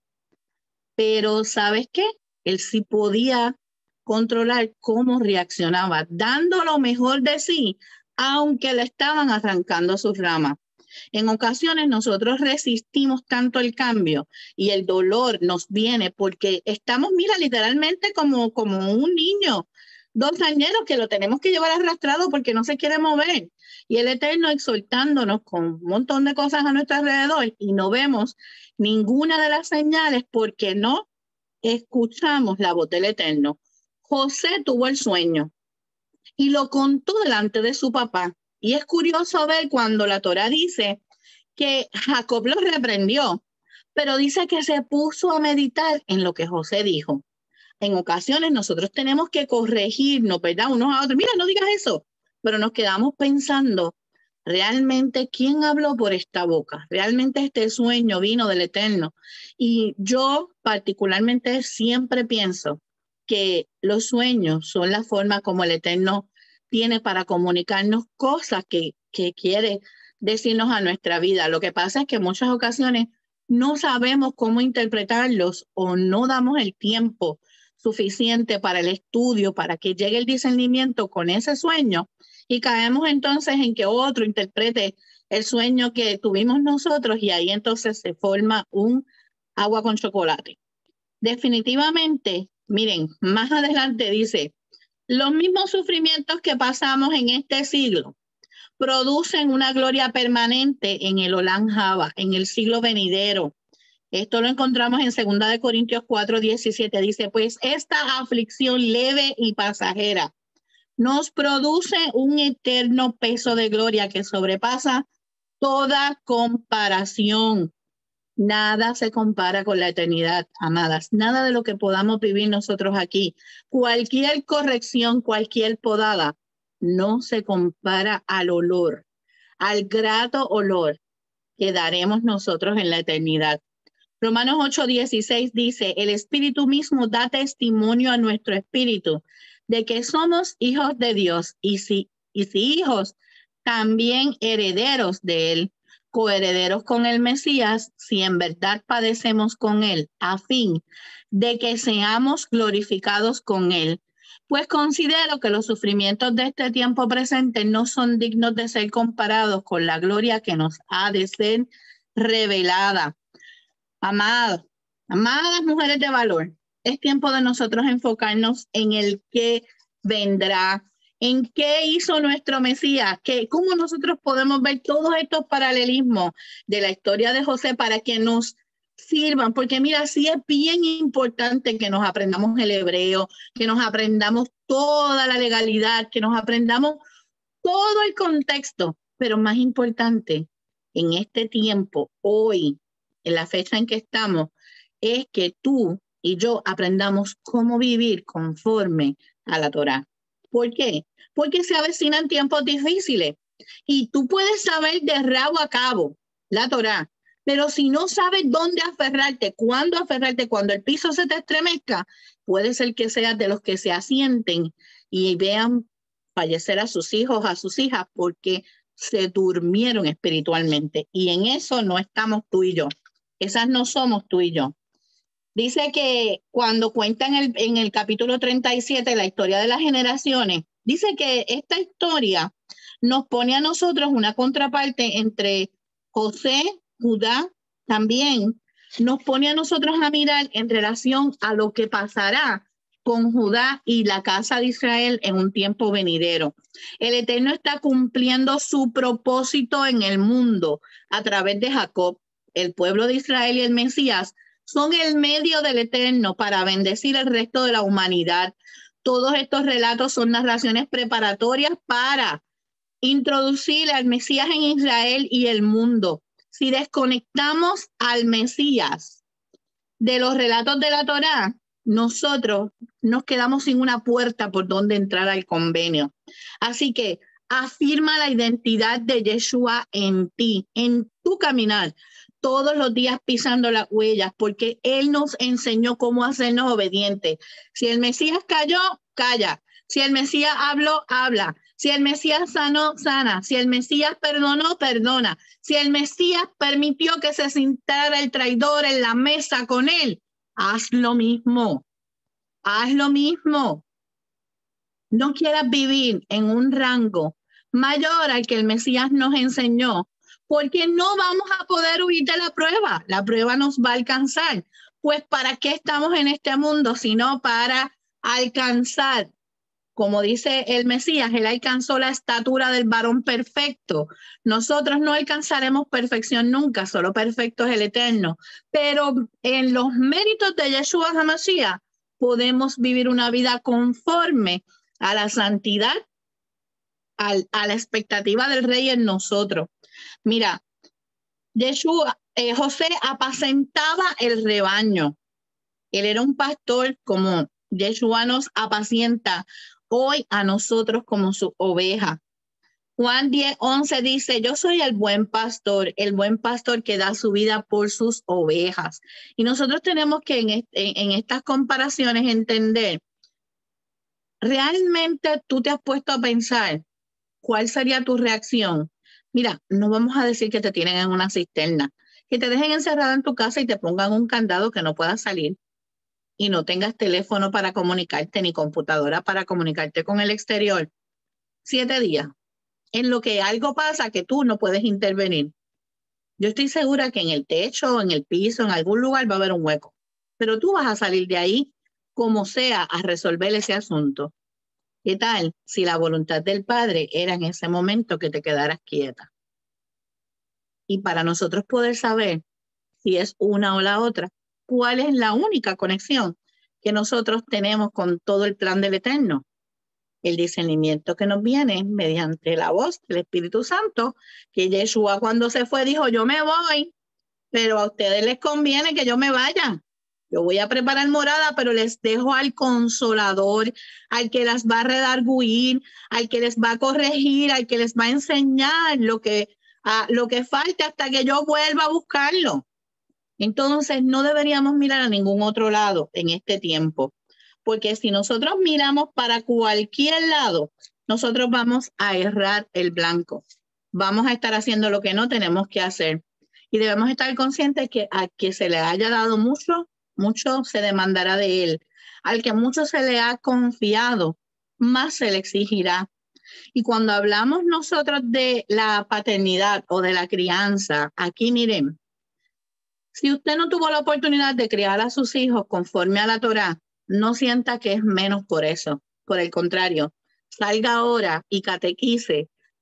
Pero ¿sabes qué? Él sí podía controlar cómo reaccionaba, dando lo mejor de sí, aunque le estaban arrancando sus ramas. En ocasiones nosotros resistimos tanto el cambio y el dolor nos viene porque estamos, mira, literalmente como, como un niño dosañero que lo tenemos que llevar arrastrado porque no se quiere mover. Y el Eterno exhortándonos con un montón de cosas a nuestro alrededor y no vemos ninguna de las señales porque no escuchamos la voz del Eterno. José tuvo el sueño y lo contó delante de su papá. Y es curioso ver cuando la Torá dice que Jacob lo reprendió, pero dice que se puso a meditar en lo que José dijo. En ocasiones nosotros tenemos que corregirnos, ¿verdad? Unos a otros. Mira, no digas eso. Pero nos quedamos pensando, ¿realmente quién habló por esta boca? ¿Realmente este sueño vino del Eterno? Y yo particularmente siempre pienso que los sueños son la forma como el Eterno tiene para comunicarnos cosas que, que quiere decirnos a nuestra vida. Lo que pasa es que en muchas ocasiones no sabemos cómo interpretarlos o no damos el tiempo suficiente para el estudio, para que llegue el discernimiento con ese sueño y caemos entonces en que otro interprete el sueño que tuvimos nosotros y ahí entonces se forma un agua con chocolate. Definitivamente, miren, más adelante dice, los mismos sufrimientos que pasamos en este siglo producen una gloria permanente en el Olam Haba, en el siglo venidero. Esto lo encontramos en segunda de Corintios cuatro diecisiete. Dice, pues esta aflicción leve y pasajera nos produce un eterno peso de gloria que sobrepasa toda comparación. Nada se compara con la eternidad, amadas. Nada de lo que podamos vivir nosotros aquí. Cualquier corrección, cualquier podada, no se compara al olor, al grato olor que daremos nosotros en la eternidad. Romanos ocho dieciséis dice, el Espíritu mismo da testimonio a nuestro espíritu de que somos hijos de Dios y si, y si hijos, también herederos de Él, coherederos con el Mesías, si en verdad padecemos con Él, a fin de que seamos glorificados con Él. Pues considero que los sufrimientos de este tiempo presente no son dignos de ser comparados con la gloria que nos ha de ser revelada. Amados, amadas mujeres de valor, es tiempo de nosotros enfocarnos en el que vendrá, en qué hizo nuestro Mesías, que cómo nosotros podemos ver todos estos paralelismos de la historia de José para que nos sirvan, porque mira, sí es bien importante que nos aprendamos el hebreo, que nos aprendamos toda la legalidad, que nos aprendamos todo el contexto, pero más importante en este tiempo, hoy, en la fecha en que estamos, es que tú y yo aprendamos cómo vivir conforme a la Torá. ¿Por qué? Porque se avecinan tiempos difíciles y tú puedes saber de rabo a cabo la Torá, pero si no sabes dónde aferrarte, cuándo aferrarte, cuando el piso se te estremezca, puede ser que seas de los que se asienten y vean fallecer a sus hijos, a sus hijas, porque se durmieron espiritualmente. Y en eso no estamos tú y yo. Esas no somos tú y yo. Dice que cuando cuenta en el, en el capítulo treinta y siete la historia de las generaciones, dice que esta historia nos pone a nosotros una contraparte entre José, Judá, también nos pone a nosotros a mirar en relación a lo que pasará con Judá y la casa de Israel en un tiempo venidero. El Eterno está cumpliendo su propósito en el mundo a través de Jacob. El pueblo de Israel y el Mesías son el medio del Eterno para bendecir el resto de la humanidad. Todos estos relatos son narraciones preparatorias para introducir al Mesías en Israel y el mundo. Si desconectamos al Mesías de los relatos de la Torá, nosotros nos quedamos sin una puerta por donde entrar al convenio. Así que afirma la identidad de Yeshua en ti, en tu caminar, todos los días pisando las huellas, porque Él nos enseñó cómo hacernos obedientes. Si el Mesías cayó, calla. Si el Mesías habló, habla. Si el Mesías sanó, sana. Si el Mesías perdonó, perdona. Si el Mesías permitió que se sentara el traidor en la mesa con Él, haz lo mismo. Haz lo mismo. No quieras vivir en un rango mayor al que el Mesías nos enseñó, porque no vamos a poder huir de la prueba. La prueba nos va a alcanzar. Pues ¿para qué estamos en este mundo? Sino para alcanzar, como dice el Mesías, Él alcanzó la estatura del varón perfecto. Nosotros no alcanzaremos perfección nunca, solo perfecto es el Eterno. Pero en los méritos de Yeshua HaMashiach podemos vivir una vida conforme a la santidad, al, a la expectativa del Rey en nosotros. Mira, Yeshua, eh, José apacentaba el rebaño. Él era un pastor como Yeshua nos apacienta hoy a nosotros como su oveja. Juan diez, once dice, yo soy el buen pastor, el buen pastor que da su vida por sus ovejas. Y nosotros tenemos que en, este, en estas comparaciones entender, ¿realmente tú te has puesto a pensar cuál sería tu reacción? Mira, no vamos a decir que te tienen en una cisterna, que te dejen encerrada en tu casa y te pongan un candado que no puedas salir y no tengas teléfono para comunicarte ni computadora para comunicarte con el exterior. Siete días, en lo que algo pasa que tú no puedes intervenir. Yo estoy segura que en el techo, en el piso, en algún lugar va a haber un hueco, pero tú vas a salir de ahí como sea a resolver ese asunto. ¿Qué tal si la voluntad del Padre era en ese momento que te quedaras quieta? Y para nosotros poder saber si es una o la otra, ¿cuál es la única conexión que nosotros tenemos con todo el plan del Eterno? El discernimiento que nos viene mediante la voz del Espíritu Santo, que Yeshua cuando se fue dijo, yo me voy, pero a ustedes les conviene que yo me vaya. Yo voy a preparar morada, pero les dejo al Consolador, al que las va a redarguir, al que les va a corregir, al que les va a enseñar lo que, a, lo que falta hasta que yo vuelva a buscarlo. Entonces, no deberíamos mirar a ningún otro lado en este tiempo, porque si nosotros miramos para cualquier lado, nosotros vamos a errar el blanco. Vamos a estar haciendo lo que no tenemos que hacer. Y debemos estar conscientes que a que se le haya dado mucho, mucho se demandará de él. Al que mucho se le ha confiado, más se le exigirá. Y cuando hablamos nosotros de la paternidad o de la crianza, aquí miren, si usted no tuvo la oportunidad de criar a sus hijos conforme a la Torá, no sienta que es menos por eso. Por el contrario, salga ahora y catequice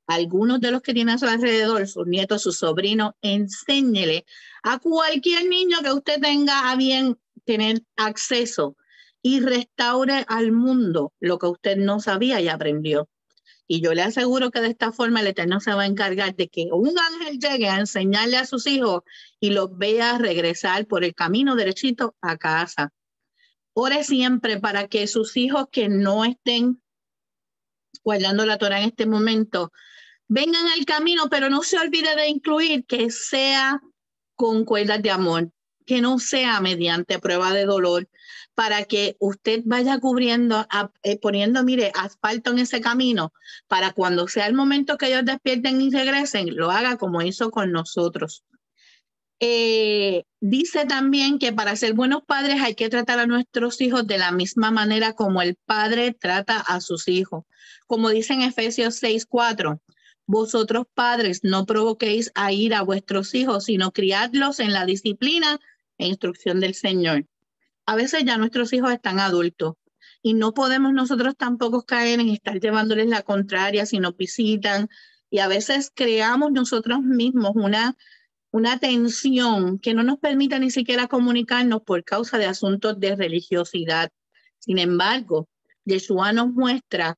algunos de los que tiene a su alrededor, sus nietos, sus sobrinos, enséñele a cualquier niño que usted tenga a bien tener acceso y restaure al mundo lo que usted no sabía y aprendió. Y yo le aseguro que de esta forma el Eterno se va a encargar de que un ángel llegue a enseñarle a sus hijos y los vea regresar por el camino derechito a casa. Ore siempre para que sus hijos que no estén guardando la Torah en este momento vengan al camino, pero no se olvide de incluir que sea con cuerdas de amor, que no sea mediante prueba de dolor, para que usted vaya cubriendo, a, eh, poniendo, mire, asfalto en ese camino, para cuando sea el momento que ellos despierten y regresen, lo haga como hizo con nosotros. Eh, dice también que para ser buenos padres hay que tratar a nuestros hijos de la misma manera como el padre trata a sus hijos. Como dice en Efesios seis cuatro, vosotros padres no provoquéis a ir a vuestros hijos, sino criadlos en la disciplina e instrucción del Señor. A veces ya nuestros hijos están adultos y no podemos nosotros tampoco caer en estar llevándoles la contraria si nos visitan, y a veces creamos nosotros mismos una una tensión que no nos permite ni siquiera comunicarnos por causa de asuntos de religiosidad. Sin embargo, Yeshua nos muestra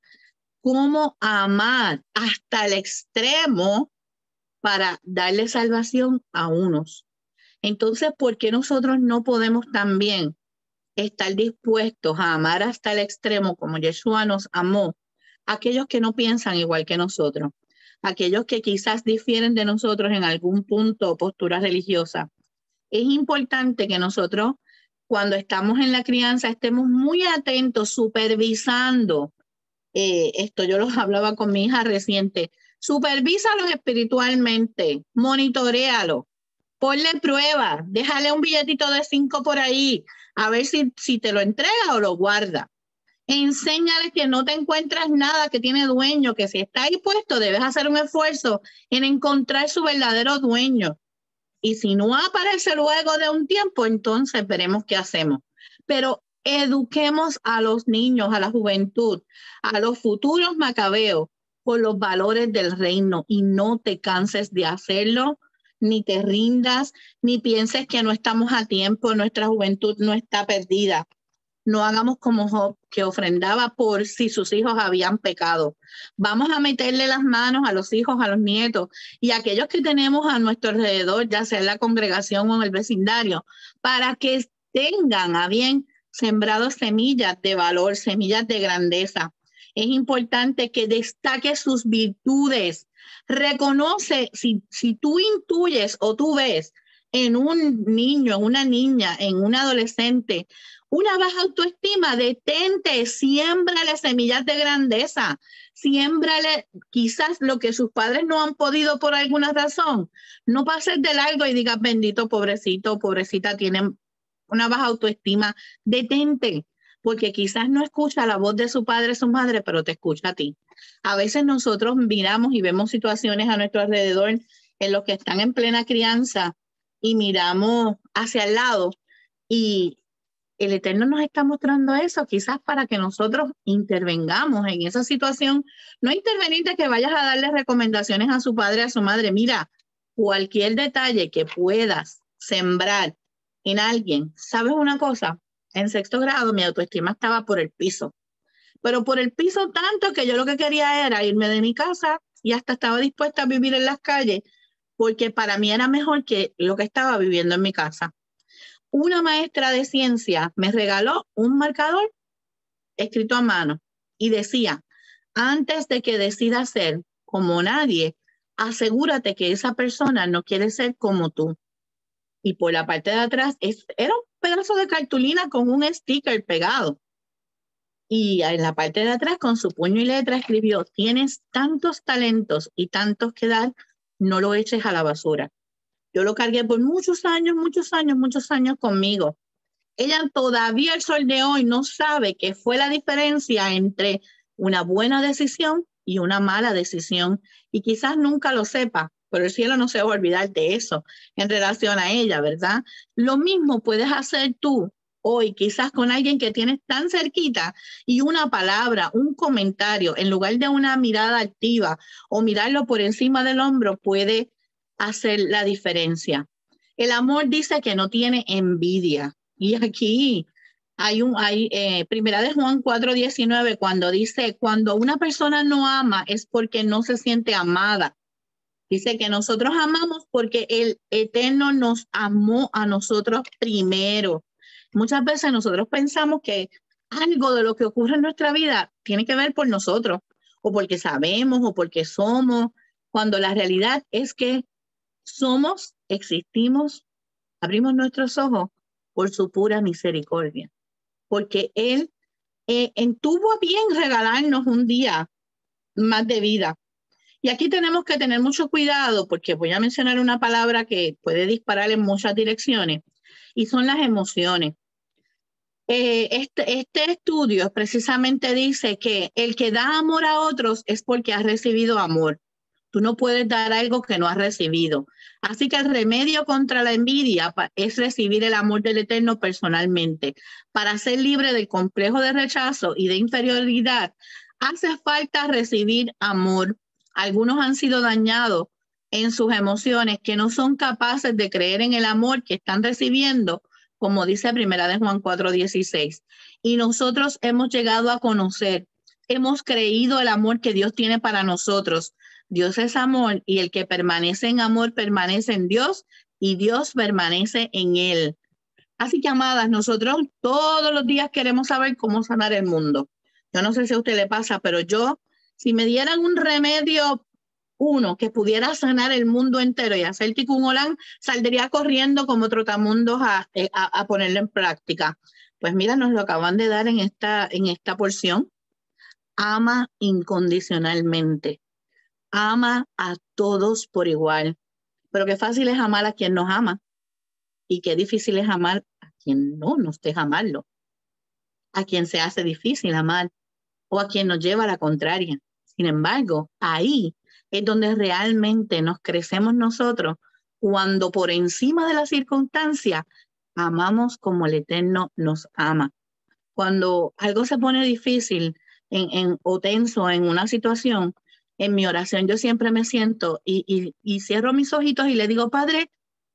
cómo amar hasta el extremo para darle salvación a unos. Entonces, ¿por qué nosotros no podemos también estar dispuestos a amar hasta el extremo como Yeshua nos amó a aquellos que no piensan igual que nosotros? Aquellos que quizás difieren de nosotros en algún punto o postura religiosa. Es importante que nosotros, cuando estamos en la crianza, estemos muy atentos, supervisando. Eh, esto yo lo hablaba con mi hija reciente. Supervísalo espiritualmente, monitoréalo, ponle prueba, déjale un billetito de cinco por ahí, a ver si, si te lo entrega o lo guarda. Enséñale que no te encuentras nada que tiene dueño, que si está ahí puesto debes hacer un esfuerzo en encontrar su verdadero dueño. Y si no aparece luego de un tiempo, entonces veremos qué hacemos. Pero eduquemos a los niños, a la juventud, a los futuros macabeos con los valores del reino, y no te canses de hacerlo, ni te rindas, ni pienses que no estamos a tiempo, nuestra juventud no está perdida. No hagamos como Job, que ofrendaba por si sus hijos habían pecado. Vamos a meterle las manos a los hijos, a los nietos y a aquellos que tenemos a nuestro alrededor, ya sea en la congregación o en el vecindario, para que tengan a bien sembrados semillas de valor, semillas de grandeza. Es importante que destaque sus virtudes. Reconoce, si, si tú intuyes o tú ves en un niño, en una niña, en un adolescente, una baja autoestima, detente, siémbrale semillas de grandeza, siémbrale quizás lo que sus padres no han podido por alguna razón. No pases de largo y digas, bendito, pobrecito, pobrecita, tienen una baja autoestima. Detente, porque quizás no escucha la voz de su padre, su madre, pero te escucha a ti. A veces nosotros miramos y vemos situaciones a nuestro alrededor en los que están en plena crianza y miramos hacia el lado, y el Eterno nos está mostrando eso, quizás para que nosotros intervengamos en esa situación. No intervenir de que vayas a darle recomendaciones a su padre, a su madre. Mira, cualquier detalle que puedas sembrar en alguien. ¿Sabes una cosa? En sexto grado mi autoestima estaba por el piso. Pero por el piso tanto que yo lo que quería era irme de mi casa y hasta estaba dispuesta a vivir en las calles, porque para mí era mejor que lo que estaba viviendo en mi casa. Una maestra de ciencia me regaló un marcador escrito a mano y decía, antes de que decidas ser como nadie, asegúrate que esa persona no quiere ser como tú. Y por la parte de atrás es, era un pedazo de cartulina con un sticker pegado. Y en la parte de atrás, con su puño y letra, escribió, tienes tantos talentos y tantos que dar, no lo eches a la basura. Yo lo cargué por muchos años, muchos años, muchos años conmigo. Ella todavía el sol de hoy no sabe qué fue la diferencia entre una buena decisión y una mala decisión. Y quizás nunca lo sepa, pero el cielo no se va a olvidar de eso en relación a ella, ¿verdad? Lo mismo puedes hacer tú hoy, quizás con alguien que tienes tan cerquita, y una palabra, un comentario, en lugar de una mirada activa o mirarlo por encima del hombro, puede hacer la diferencia. El amor dice que no tiene envidia. Y aquí hay un, hay, eh, primera de Juan cuatro diecinueve, cuando dice, cuando una persona no ama es porque no se siente amada. Dice que nosotros amamos porque el Eterno nos amó a nosotros primero. Muchas veces nosotros pensamos que algo de lo que ocurre en nuestra vida tiene que ver por nosotros, o porque sabemos, o porque somos, cuando la realidad es que somos, existimos, abrimos nuestros ojos por su pura misericordia, porque Él eh, tuvo a bien regalarnos un día más de vida. Y aquí tenemos que tener mucho cuidado, porque voy a mencionar una palabra que puede disparar en muchas direcciones, y son las emociones. Eh, este, este estudio precisamente dice que el que da amor a otros es porque ha recibido amor. Tú no puedes dar algo que no has recibido. Así que el remedio contra la envidia es recibir el amor del Eterno personalmente. Para ser libre del complejo de rechazo y de inferioridad, hace falta recibir amor. Algunos han sido dañados en sus emociones, que no son capaces de creer en el amor que están recibiendo, como dice primera de Juan cuatro dieciséis. Y nosotros hemos llegado a conocer, hemos creído el amor que Dios tiene para nosotros. Dios es amor, y el que permanece en amor permanece en Dios, y Dios permanece en él. Así que, amadas, nosotros todos los días queremos saber cómo sanar el mundo. Yo no sé si a usted le pasa, pero yo, si me dieran un remedio, uno, que pudiera sanar el mundo entero y hacer Tikkun Olam, saldría corriendo como trotamundos a, a, a ponerlo en práctica. Pues mira, nos lo acaban de dar en esta, en esta porción. Ama incondicionalmente. Ama a todos por igual. Pero qué fácil es amar a quien nos ama, y qué difícil es amar a quien no nos deja amarlo, a quien se hace difícil amar, o a quien nos lleva a la contraria. Sin embargo, ahí es donde realmente nos crecemos nosotros, cuando por encima de la circunstancia amamos como el Eterno nos ama. Cuando algo se pone difícil en, en, o tenso en una situación, en mi oración yo siempre me siento y, y, y cierro mis ojitos y le digo, Padre,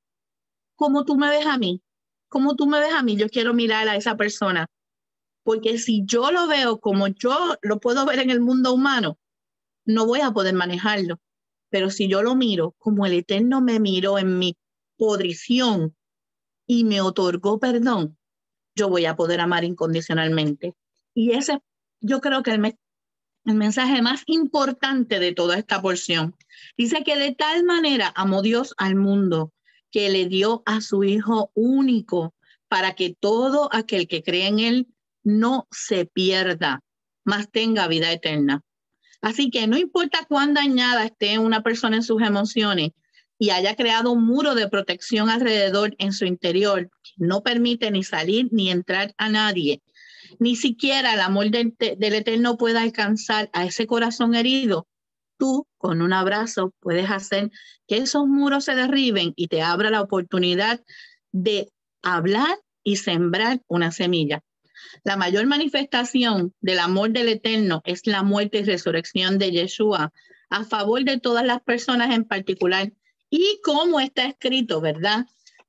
¿cómo tú me ves a mí? ¿Cómo tú me ves a mí? Yo quiero mirar a esa persona. Porque si yo lo veo como yo lo puedo ver en el mundo humano, no voy a poder manejarlo. Pero si yo lo miro como el Eterno me miró en mi podrición y me otorgó perdón, yo voy a poder amar incondicionalmente. Y ese, yo creo que el, me, el mensaje más importante de toda esta porción. Dice que de tal manera amó Dios al mundo, que le dio a su Hijo único, para que todo aquel que cree en él no se pierda, mas tenga vida eterna. Así que no importa cuán dañada esté una persona en sus emociones y haya creado un muro de protección alrededor en su interior, que no permite ni salir ni entrar a nadie, ni siquiera el amor del, del Eterno pueda alcanzar a ese corazón herido, tú con un abrazo puedes hacer que esos muros se derriben y te abra la oportunidad de hablar y sembrar una semilla. La mayor manifestación del amor del Eterno es la muerte y resurrección de Yeshua a favor de todas las personas en particular. Y como está escrito, ¿verdad?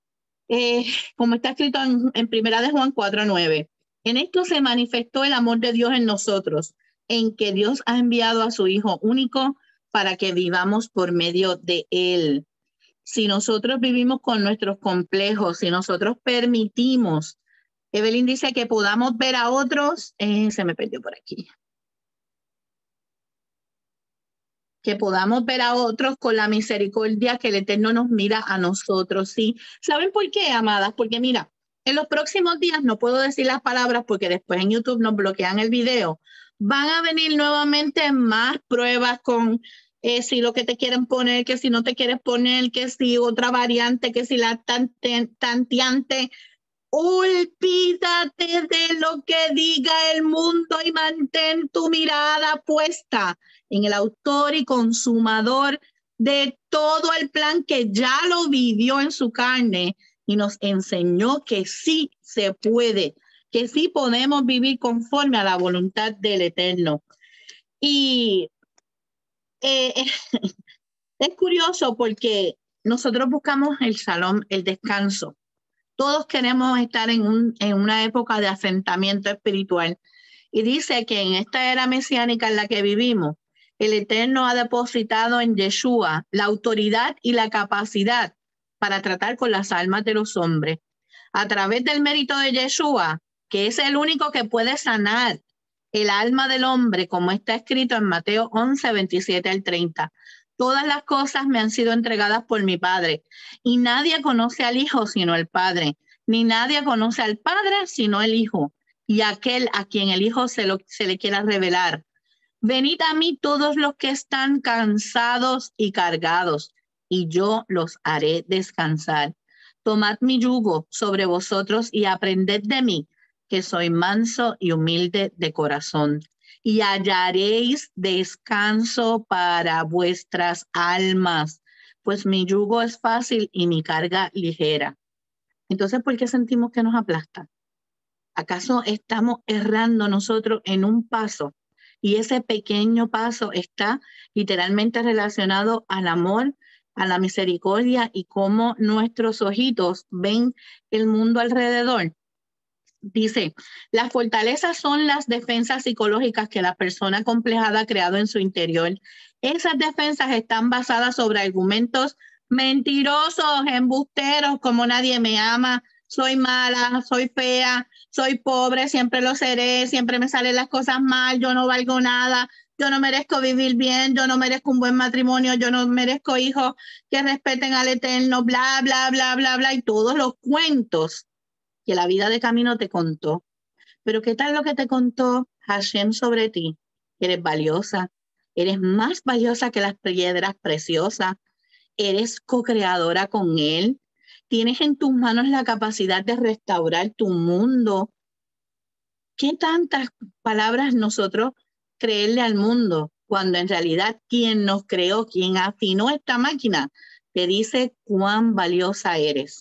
Eh, como está escrito en, en primera de Juan cuatro nueve. En esto se manifestó el amor de Dios en nosotros, en que Dios ha enviado a su Hijo único para que vivamos por medio de él. Si nosotros vivimos con nuestros complejos, si nosotros permitimos, Evelyn dice que podamos ver a otros, eh, se me perdió por aquí, que podamos ver a otros con la misericordia que el Eterno nos mira a nosotros, ¿sí? ¿Saben por qué, amadas? Porque mira, en los próximos días, no puedo decir las palabras porque después en YouTube nos bloquean el video, van a venir nuevamente más pruebas con eh, si lo que te quieren poner, que si no te quieres poner, que si otra variante, que si la tanteante. Olvídate de lo que diga el mundo y mantén tu mirada puesta en el autor y consumador de todo el plan que ya lo vivió en su carne y nos enseñó que sí se puede, que sí podemos vivir conforme a la voluntad del Eterno. Y eh, es curioso porque nosotros buscamos el shalom, el descanso. Todos queremos estar en, un, en una época de asentamiento espiritual. Y dice que en esta era mesiánica en la que vivimos, el Eterno ha depositado en Yeshua la autoridad y la capacidad para tratar con las almas de los hombres. A través del mérito de Yeshua, que es el único que puede sanar el alma del hombre, como está escrito en Mateo once, veintisiete al treinta. Todas las cosas me han sido entregadas por mi Padre, y nadie conoce al Hijo sino el Padre, ni nadie conoce al Padre sino el Hijo, y aquel a quien el Hijo se, lo, se le quiera revelar. Venid a mí todos los que están cansados y cargados, y yo los haré descansar. Tomad mi yugo sobre vosotros y aprended de mí, que soy manso y humilde de corazón, y hallaréis descanso para vuestras almas, pues mi yugo es fácil y mi carga ligera. Entonces, ¿por qué sentimos que nos aplasta? ¿Acaso estamos errando nosotros en un paso? Y ese pequeño paso está literalmente relacionado al amor, a la misericordia y cómo nuestros ojitos ven el mundo alrededor. Dice, las fortalezas son las defensas psicológicas que la persona complejada ha creado en su interior. Esas defensas están basadas sobre argumentos mentirosos, embusteros, como nadie me ama, soy mala, soy fea, soy pobre, siempre lo seré, siempre me salen las cosas mal, yo no valgo nada, yo no merezco vivir bien, yo no merezco un buen matrimonio, yo no merezco hijos que respeten al Eterno, bla, bla, bla, bla, bla, y todos los cuentos que la vida de camino te contó. Pero ¿qué tal lo que te contó Hashem sobre ti? Eres valiosa, eres más valiosa que las piedras preciosas, eres co-creadora con Él, tienes en tus manos la capacidad de restaurar tu mundo. ¿Qué tantas palabras nosotros creerle al mundo cuando en realidad quien nos creó, quien afinó esta máquina, te dice cuán valiosa eres?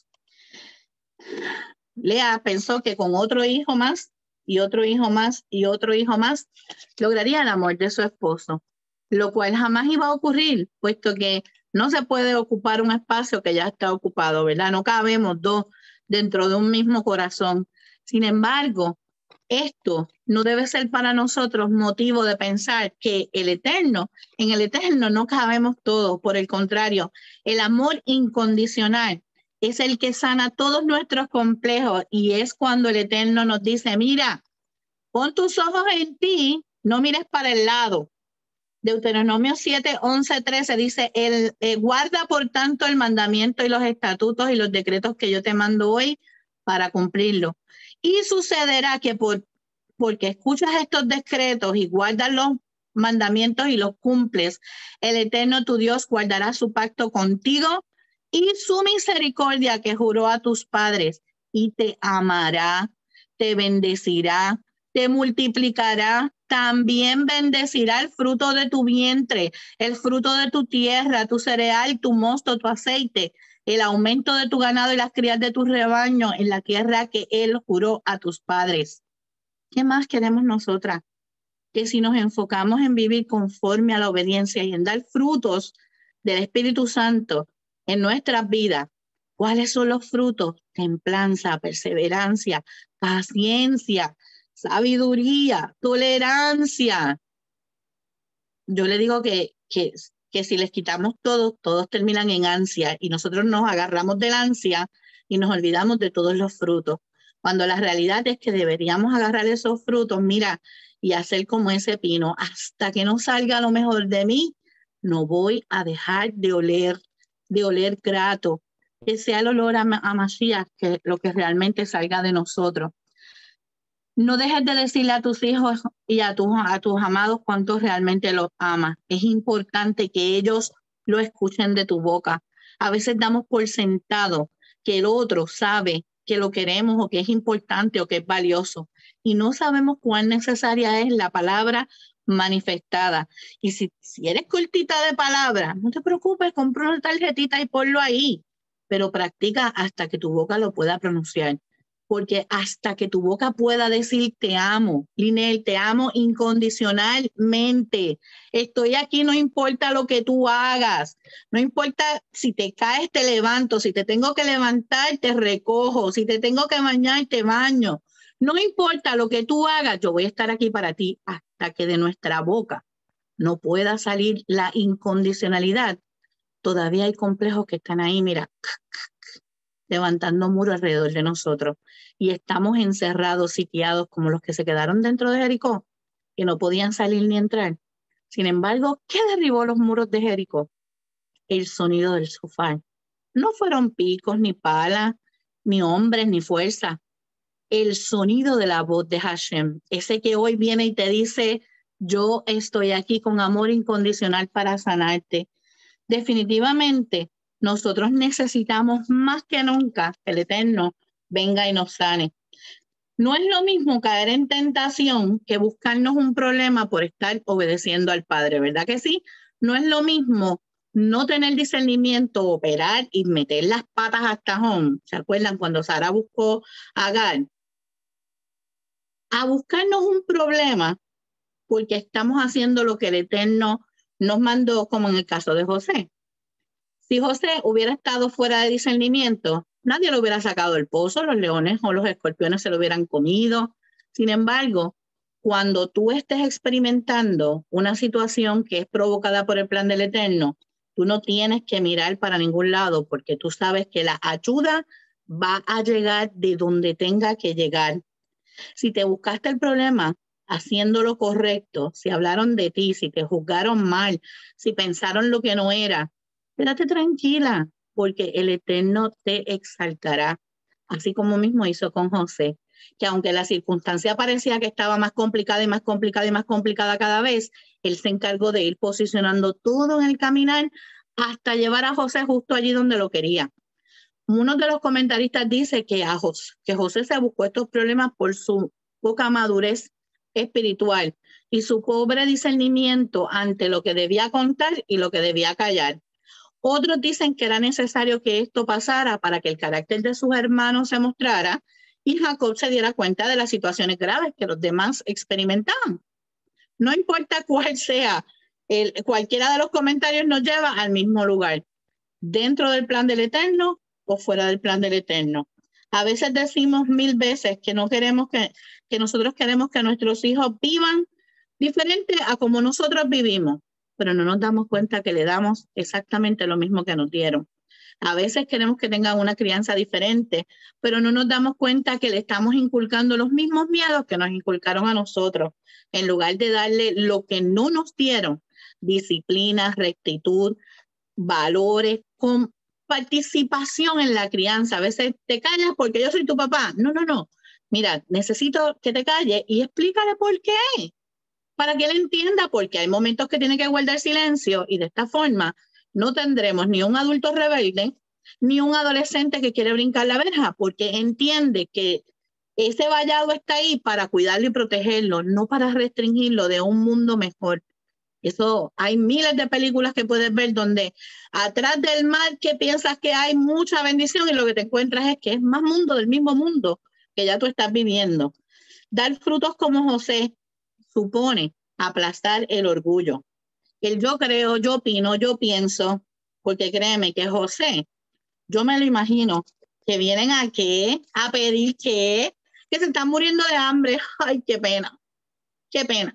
Lea pensó que con otro hijo más y otro hijo más y otro hijo más lograría el amor de su esposo, lo cual jamás iba a ocurrir, puesto que no se puede ocupar un espacio que ya está ocupado, ¿verdad? No cabemos dos dentro de un mismo corazón. Sin embargo, esto no debe ser para nosotros motivo de pensar que el Eterno, en el Eterno no cabemos todos. Por el contrario, el amor incondicional es el que sana todos nuestros complejos, y es cuando el Eterno nos dice, mira, pon tus ojos en ti, no mires para el lado. Deuteronomio siete, once, trece dice, el, eh, guarda por tanto el mandamiento y los estatutos y los decretos que yo te mando hoy para cumplirlo. Y sucederá que por, porque escuchas estos decretos y guardas los mandamientos y los cumples, el Eterno tu Dios guardará su pacto contigo y su misericordia que juró a tus padres, y te amará, te bendecirá, te multiplicará, también bendecirá el fruto de tu vientre, el fruto de tu tierra, tu cereal, tu mosto, tu aceite, el aumento de tu ganado y las crías de tu rebaño en la tierra que Él juró a tus padres. ¿Qué más queremos nosotras? Que si nos enfocamos en vivir conforme a la obediencia y en dar frutos del Espíritu Santo en nuestras vidas, ¿cuáles son los frutos? Templanza, perseverancia, paciencia, sabiduría, tolerancia. Yo le digo que, que, que si les quitamos todos, todos terminan en ansia, y nosotros nos agarramos de la ansia y nos olvidamos de todos los frutos. Cuando la realidad es que deberíamos agarrar esos frutos, mira, y hacer como ese pino, hasta que no salga lo mejor de mí, no voy a dejar de oler, de oler grato, que sea el olor a, a Mashiach, que lo que realmente salga de nosotros. No dejes de decirle a tus hijos y a tus, a tus amados cuánto realmente los amas. Es importante que ellos lo escuchen de tu boca. A veces damos por sentado que el otro sabe que lo queremos o que es importante o que es valioso, y no sabemos cuán necesaria es la palabra manifestada. Y si, si eres cortita de palabras, no te preocupes, compra una tarjetita y ponlo ahí. pero practica hasta que tu boca lo pueda pronunciar. Porque hasta que tu boca pueda decir te amo, Lynel, te amo incondicionalmente. Estoy aquí, no importa lo que tú hagas. No importa si te caes, te levanto. Si te tengo que levantar, te recojo. Si te tengo que bañar, te baño. No importa lo que tú hagas, yo voy a estar aquí para ti hasta que de nuestra boca no pueda salir la incondicionalidad. Todavía hay complejos que están ahí, mira, levantando muros alrededor de nosotros y estamos encerrados, sitiados como los que se quedaron dentro de Jericó, que no podían salir ni entrar. Sin embargo, ¿qué derribó los muros de Jericó? El sonido del shofar. No fueron picos, ni palas, ni hombres, ni fuerza. El sonido de la voz de Hashem, ese que hoy viene y te dice, yo estoy aquí con amor incondicional para sanarte. Definitivamente, nosotros necesitamos más que nunca que el Eterno venga y nos sane. No es lo mismo caer en tentación que buscarnos un problema por estar obedeciendo al Padre, ¿verdad que sí? No es lo mismo no tener discernimiento, operar y meter las patas hasta home. ¿Se acuerdan cuando Sara buscó a Agar? A buscarnos un problema porque estamos haciendo lo que el Eterno nos mandó, como en el caso de José. Si José hubiera estado fuera de discernimiento, nadie lo hubiera sacado del pozo, los leones o los escorpiones se lo hubieran comido. Sin embargo, cuando tú estés experimentando una situación que es provocada por el plan del Eterno, tú no tienes que mirar para ningún lado porque tú sabes que la ayuda va a llegar de donde tenga que llegar. Si te buscaste el problema haciendo lo correcto, si hablaron de ti, si te juzgaron mal, si pensaron lo que no era, quédate tranquila, porque el Eterno te exaltará, así como mismo hizo con José, que aunque la circunstancia parecía que estaba más complicada y más complicada y más complicada cada vez, él se encargó de ir posicionando todo en el caminar hasta llevar a José justo allí donde lo quería. Uno de los comentaristas dice que, a José, que José se buscó estos problemas por su poca madurez espiritual y su pobre discernimiento ante lo que debía contar y lo que debía callar. Otros dicen que era necesario que esto pasara para que el carácter de sus hermanos se mostrara y Jacob se diera cuenta de las situaciones graves que los demás experimentaban. No importa cuál sea, el, cualquiera de los comentarios nos lleva al mismo lugar, dentro del plan del Eterno o fuera del plan del Eterno. A veces decimos mil veces que no queremos que, que nosotros queremos que nuestros hijos vivan diferente a como nosotros vivimos, pero no nos damos cuenta que le damos exactamente lo mismo que nos dieron. A veces queremos que tengan una crianza diferente, pero no nos damos cuenta que le estamos inculcando los mismos miedos que nos inculcaron a nosotros, en lugar de darle lo que no nos dieron, disciplina, rectitud, valores, con participación en la crianza. A veces te callas porque yo soy tu papá. No, no, no. Mira, necesito que te calles y explícale por qué. Para que él entienda, porque hay momentos que tiene que guardar silencio y de esta forma no tendremos ni un adulto rebelde ni un adolescente que quiere brincar la verja, porque entiende que ese vallado está ahí para cuidarlo y protegerlo, no para restringirlo de un mundo mejor. Eso, hay miles de películas que puedes ver donde atrás del mal que piensas que hay mucha bendición y lo que te encuentras es que es más mundo del mismo mundo que ya tú estás viviendo. Dar frutos como José supone aplastar el orgullo. El yo creo, yo opino, yo pienso, porque créeme que José, yo me lo imagino, que vienen a qué, a pedir qué, que se están muriendo de hambre. Ay, qué pena, qué pena.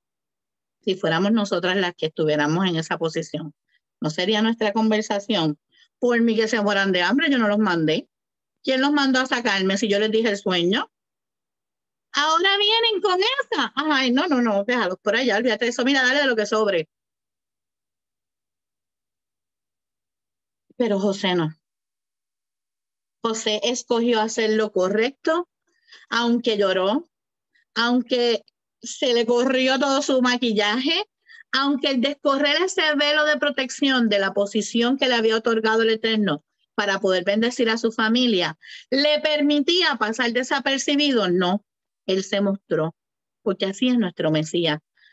Si fuéramos nosotras las que estuviéramos en esa posición, no sería nuestra conversación. Por mí que se mueran de hambre, yo no los mandé. ¿Quién los mandó a sacarme si yo les dije el sueño? Ahora vienen con esa. Ay, no, no, no, déjalos por allá, olvídate de eso. Mira, dale de lo que sobre. Pero José no. José escogió hacer lo correcto, aunque lloró, aunque se le corrió todo su maquillaje, aunque el descorrer ese velo de protección de la posición que le había otorgado el Eterno para poder bendecir a su familia, le permitía pasar desapercibido, no, él se mostró, porque así es nuestro Mesías.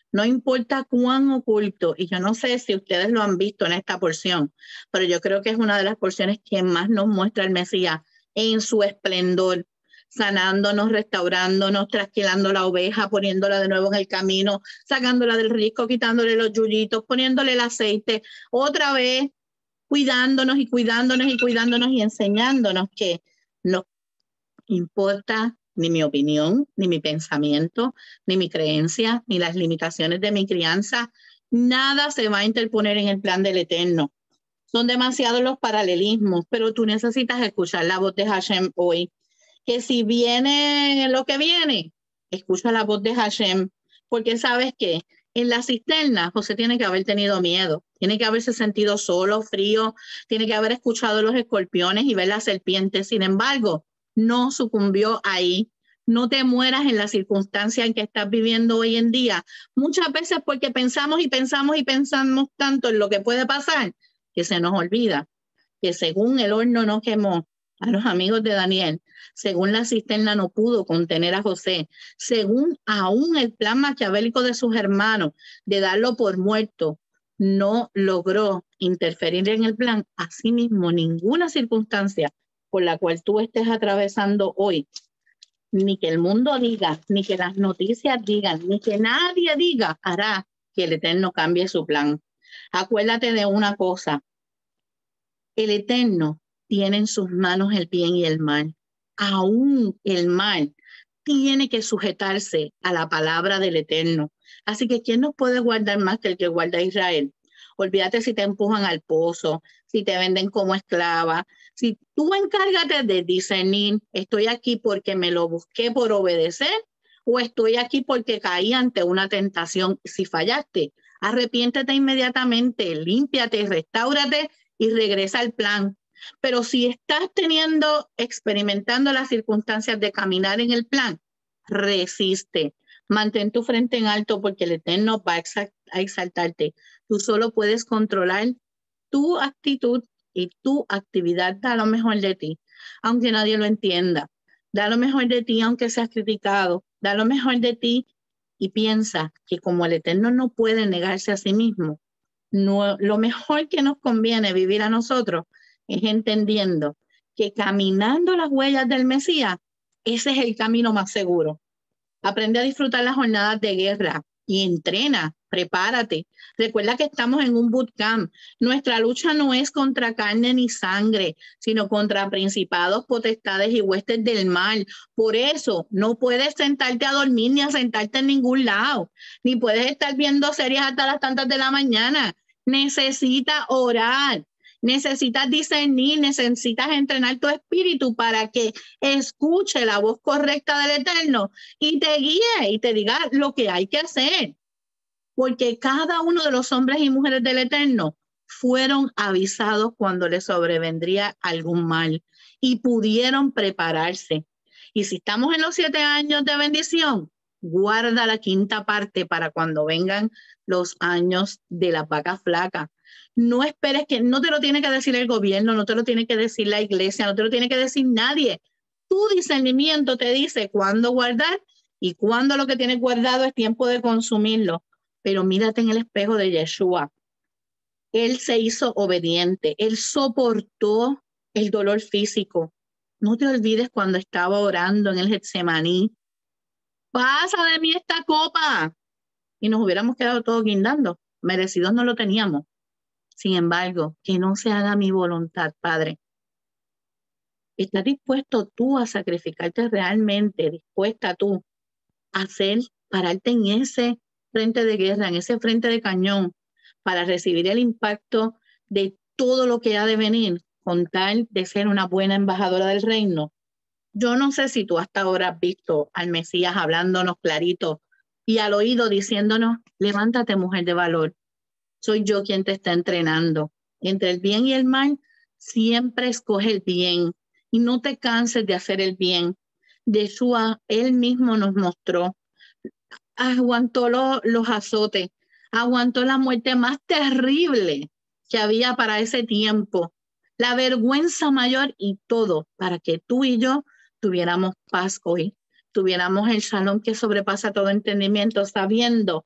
No importa cuán oculto, y yo no sé si ustedes lo han visto en esta porción, pero yo creo que es una de las porciones que más nos muestra el Mesías en su esplendor, sanándonos, restaurándonos, trasquilando la oveja, poniéndola de nuevo en el camino, sacándola del risco, quitándole los yuyitos, poniéndole el aceite, otra vez cuidándonos y cuidándonos y cuidándonos y enseñándonos que no importa ni mi opinión, ni mi pensamiento, ni mi creencia, ni las limitaciones de mi crianza. Nada se va a interponer en el plan del Eterno. Son demasiados los paralelismos, pero tú necesitas escuchar la voz de Hashem hoy. Que si viene lo que viene, escucha la voz de Hashem, porque sabes que en la cisterna José tiene que haber tenido miedo, tiene que haberse sentido solo, frío, tiene que haber escuchado los escorpiones y ver las serpientes. Sin embargo, no sucumbió ahí. No te mueras en la circunstancia en que estás viviendo hoy en día. Muchas veces porque pensamos y pensamos y pensamos tanto en lo que puede pasar, que se nos olvida que según el horno no quemó a los amigos de Daniel, según la cisterna no pudo contener a José, según aún el plan maquiavélico de sus hermanos de darlo por muerto, no logró interferir en el plan. Asimismo, ninguna circunstancia por la cual tú estés atravesando hoy, ni que el mundo diga, ni que las noticias digan, ni que nadie diga, hará que el Eterno cambie su plan. Acuérdate de una cosa, el Eterno tiene en sus manos el bien y el mal. Aún el mal tiene que sujetarse a la palabra del Eterno. Así que ¿quién nos puede guardar más que el que guarda a Israel? Olvídate si te empujan al pozo, si te venden como esclava. Si tú encárgate de discernir, estoy aquí porque me lo busqué por obedecer o estoy aquí porque caí ante una tentación. Si fallaste, arrepiéntete inmediatamente, límpiate, restáurate y regresa al plan. Pero si estás teniendo, experimentando las circunstancias de caminar en el plan, resiste. Mantén tu frente en alto porque el Eterno va a exaltarte. Tú solo puedes controlar tu actitud y tu actividad. Da lo mejor de ti, aunque nadie lo entienda. Da lo mejor de ti, aunque seas criticado. Da lo mejor de ti y piensa que como el Eterno no puede negarse a sí mismo, no, lo mejor que nos conviene vivir a nosotros es entendiendo que caminando las huellas del Mesías, ese es el camino más seguro. Aprende a disfrutar las jornadas de guerra y entrena, prepárate. Recuerda que estamos en un bootcamp. Nuestra lucha no es contra carne ni sangre, sino contra principados, potestades y huestes del mal. Por eso no puedes sentarte a dormir ni a sentarte en ningún lado, ni puedes estar viendo series hasta las tantas de la mañana. Necesitas orar. Necesitas discernir, necesitas entrenar tu espíritu para que escuche la voz correcta del Eterno y te guíe y te diga lo que hay que hacer. Porque cada uno de los hombres y mujeres del Eterno fueron avisados cuando les sobrevendría algún mal y pudieron prepararse. Y si estamos en los siete años de bendición, guarda la quinta parte para cuando vengan los años de las vacas flacas. No esperes que, no te lo tiene que decir el gobierno, no te lo tiene que decir la iglesia, no te lo tiene que decir nadie. Tu discernimiento te dice cuándo guardar y cuándo lo que tienes guardado es tiempo de consumirlo. Pero mírate en el espejo de Yeshua. Él se hizo obediente, él soportó el dolor físico. No te olvides cuando estaba orando en el Getsemaní. Pasa de mí esta copa. Y nos hubiéramos quedado todos guindando. Merecidos no lo teníamos. Sin embargo, que no se haga mi voluntad, Padre. ¿Estás dispuesto tú a sacrificarte realmente? ¿Dispuesta tú a hacer, pararte en ese frente de guerra, en ese frente de cañón, para recibir el impacto de todo lo que ha de venir, con tal de ser una buena embajadora del reino? Yo no sé si tú hasta ahora has visto al Mesías hablándonos clarito y al oído diciéndonos, levántate, mujer de valor. Soy yo quien te está entrenando. Entre el bien y el mal, siempre escoge el bien y no te canses de hacer el bien. Yeshua, él mismo nos mostró, aguantó lo, los azotes, aguantó la muerte más terrible que había para ese tiempo, la vergüenza mayor y todo para que tú y yo tuviéramos paz hoy, tuviéramos el shalom que sobrepasa todo entendimiento, sabiendo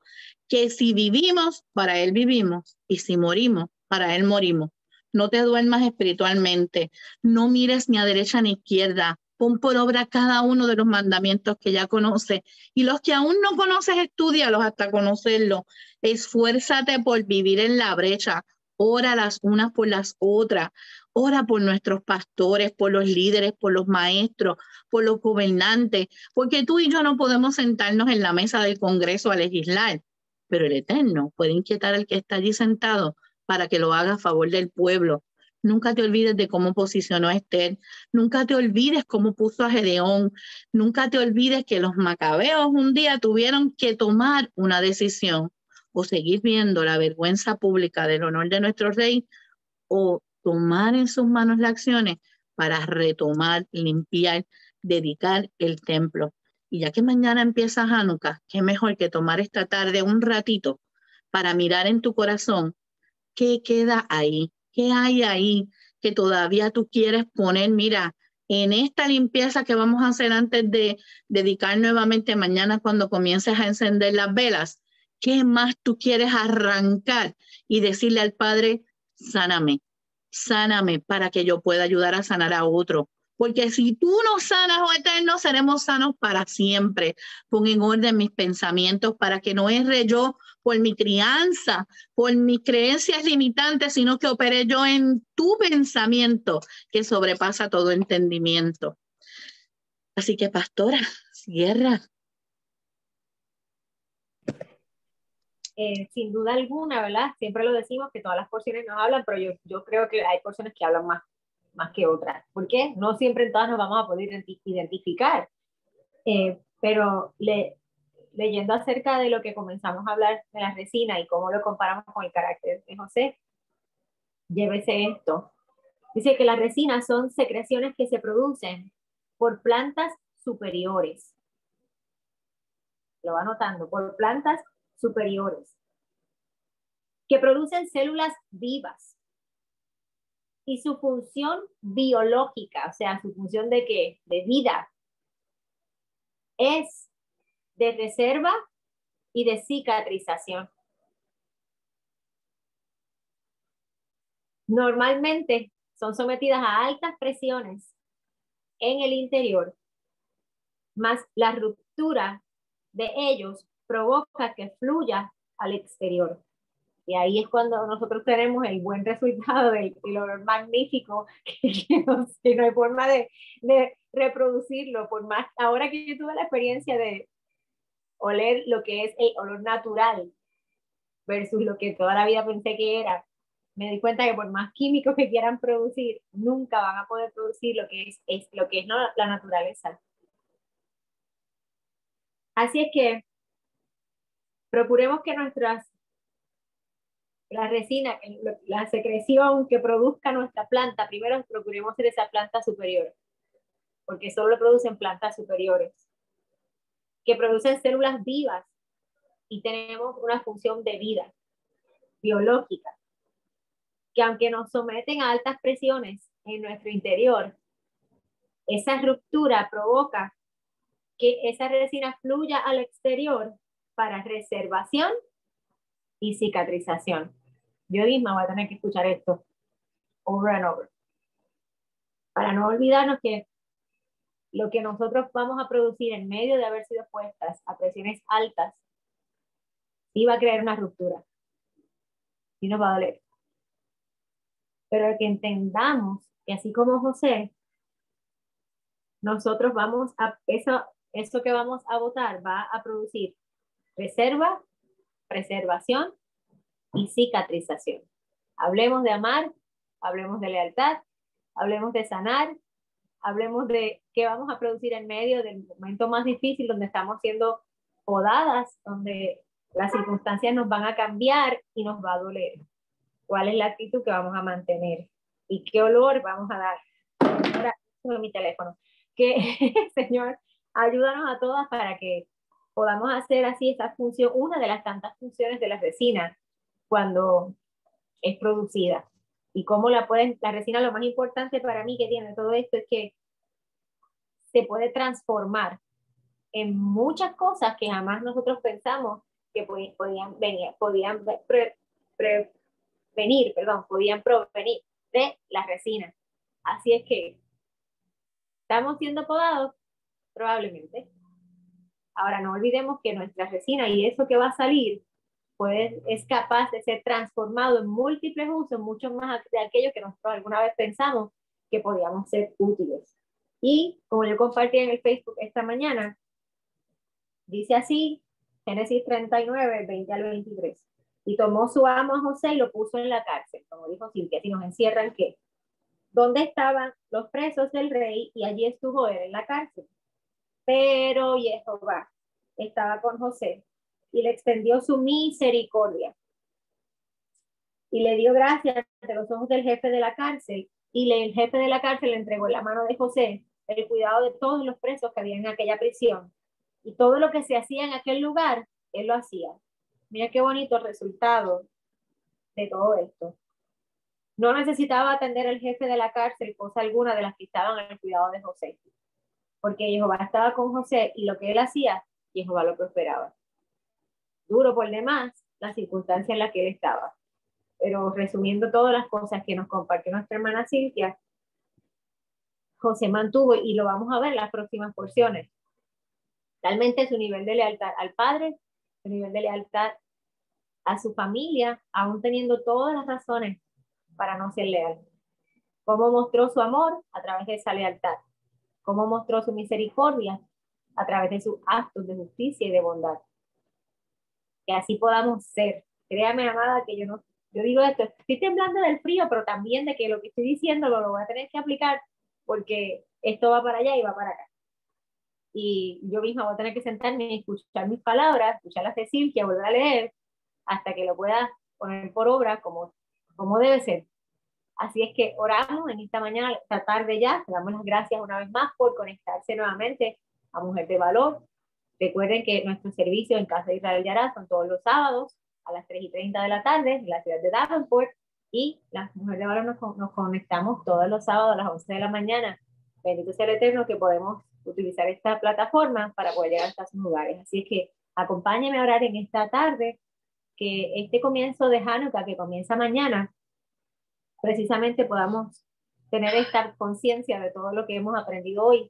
que si vivimos, para Él vivimos, y si morimos, para Él morimos. No te duermas espiritualmente, no mires ni a derecha ni a izquierda, pon por obra cada uno de los mandamientos que ya conoces, y los que aún no conoces, estúdialos hasta conocerlos. Esfuérzate por vivir en la brecha, ora las unas por las otras, ora por nuestros pastores, por los líderes, por los maestros, por los gobernantes, porque tú y yo no podemos sentarnos en la mesa del Congreso a legislar, pero el Eterno puede inquietar al que está allí sentado para que lo haga a favor del pueblo. Nunca te olvides de cómo posicionó a Esther, nunca te olvides cómo puso a Gedeón, nunca te olvides que los macabeos un día tuvieron que tomar una decisión, o seguir viendo la vergüenza pública del honor de nuestro rey, o tomar en sus manos las acciones para retomar, limpiar, dedicar el templo. Y ya que mañana empieza Hanukkah, qué mejor que tomar esta tarde un ratito para mirar en tu corazón qué queda ahí, qué hay ahí que todavía tú quieres poner. Mira, en esta limpieza que vamos a hacer antes de dedicar nuevamente mañana cuando comiences a encender las velas, ¿qué más tú quieres arrancar y decirle al Padre, sáname, sáname para que yo pueda ayudar a sanar a otro? Porque si tú nos sanas, oh Eterno, seremos sanos para siempre. Pon en orden mis pensamientos para que no erre yo por mi crianza, por mis creencias limitantes, sino que opere yo en tu pensamiento que sobrepasa todo entendimiento. Así que, pastora, cierra. Eh, sin duda alguna, ¿verdad? Siempre lo decimos que todas las porciones nos hablan, pero yo, yo creo que hay porciones que hablan más, más que otras. ¿Por qué? No siempre en todas nos vamos a poder identificar. Eh, pero le, leyendo acerca de lo que comenzamos a hablar de la resina y cómo lo comparamos con el carácter de José, llévese esto. Dice que las resinas son secreciones que se producen por plantas superiores. Lo va notando, por plantas superiores, que producen células vivas. Y su función biológica, o sea, su función de qué, de vida, es de reserva y de cicatrización. Normalmente son sometidas a altas presiones en el interior, más la ruptura de ellos provoca que fluya al exterior. Y ahí es cuando nosotros tenemos el buen resultado del olor magnífico que, que, no, que no hay forma de, de reproducirlo. Por más, ahora que yo tuve la experiencia de oler lo que es el olor natural versus lo que toda la vida pensé que era, me di cuenta que por más químicos que quieran producir, nunca van a poder producir lo que es, es, lo que es no, la naturaleza. Así es que procuremos que nuestras, la resina, la secreción que produzca nuestra planta, primero procuremos ser esa planta superior, porque solo lo producen plantas superiores, que producen células vivas y tenemos una función de vida biológica, que aunque nos someten a altas presiones en nuestro interior, esa ruptura provoca que esa resina fluya al exterior para reservación y cicatrización. Yo misma voy a tener que escuchar esto over and over, para no olvidarnos que lo que nosotros vamos a producir en medio de haber sido puestas a presiones altas iba a crear una ruptura y nos va a doler. Pero que entendamos que así como José, nosotros vamos a, eso, eso que vamos a votar va a producir reserva, preservación y cicatrización. Hablemos de amar, hablemos de lealtad, hablemos de sanar, hablemos de qué vamos a producir en medio del momento más difícil donde estamos siendo podadas, donde las circunstancias nos van a cambiar y nos va a doler. ¿Cuál es la actitud que vamos a mantener? ¿Y qué olor vamos a dar? Ahora, eso es mi teléfono. Que, Señor, ayúdanos a todas para que podamos hacer así esta función, una de las tantas funciones de la resina cuando es producida. Y cómo la pueden, la resina, lo más importante para mí que tiene todo esto es que se puede transformar en muchas cosas que jamás nosotros pensamos que podían venir, podían pre, prevenir, perdón, podían provenir de la resina. Así es que, ¿estamos siendo podados? Probablemente. Ahora, no olvidemos que nuestra resina y eso que va a salir, pues, es capaz de ser transformado en múltiples usos, mucho más de aquello que nosotros alguna vez pensamos que podíamos ser útiles. Y, como yo compartí en el Facebook esta mañana, dice así, Génesis treinta y nueve, veinte al veintitrés. Y tomó su amo a José y lo puso en la cárcel. Como dijo Silvia, si nos encierran, ¿qué? ¿Dónde estaban los presos del rey? Y allí estuvo él en la cárcel. Pero Jehová estaba con José y le extendió su misericordia y le dio gracia ante los ojos del jefe de la cárcel, y le, el jefe de la cárcel le entregó en la mano de José el cuidado de todos los presos que había en aquella prisión, y todo lo que se hacía en aquel lugar, él lo hacía. Mira qué bonito el resultado de todo esto. No necesitaba atender al jefe de la cárcel cosa alguna de las que estaban en el cuidado de José, porque Jehová estaba con José y lo que él hacía, Jehová lo prosperaba. Duro por demás la circunstancia en la que él estaba. Pero resumiendo todas las cosas que nos compartió nuestra hermana Cintia, José mantuvo, y lo vamos a ver en las próximas porciones, realmente su nivel de lealtad al padre, su nivel de lealtad a su familia, aún teniendo todas las razones para no ser leal. Cómo mostró su amor a través de esa lealtad. Cómo mostró su misericordia a través de sus actos de justicia y de bondad. Que así podamos ser. Créame, amada, que yo no, yo digo esto, estoy temblando del frío, pero también de que lo que estoy diciendo lo, lo voy a tener que aplicar, porque esto va para allá y va para acá. Y yo misma voy a tener que sentarme y escuchar mis palabras, escuchar las de Silvia, volver a leer, hasta que lo pueda poner por obra como, como debe ser. Así es que oramos en esta mañana, esta tarde ya, le damos las gracias una vez más por conectarse nuevamente a Mujer de Valor. Recuerden que nuestro servicio en Casa de Israel de Ará son todos los sábados a las tres y treinta de la tarde en la ciudad de Davenport, y las Mujeres de Valor nos, nos conectamos todos los sábados a las once de la mañana. Bendito sea el Eterno que podemos utilizar esta plataforma para poder llegar hasta sus lugares. Así es que acompáñenme a orar en esta tarde, que este comienzo de Hanukkah, que comienza mañana, precisamente podamos tener esta conciencia de todo lo que hemos aprendido hoy,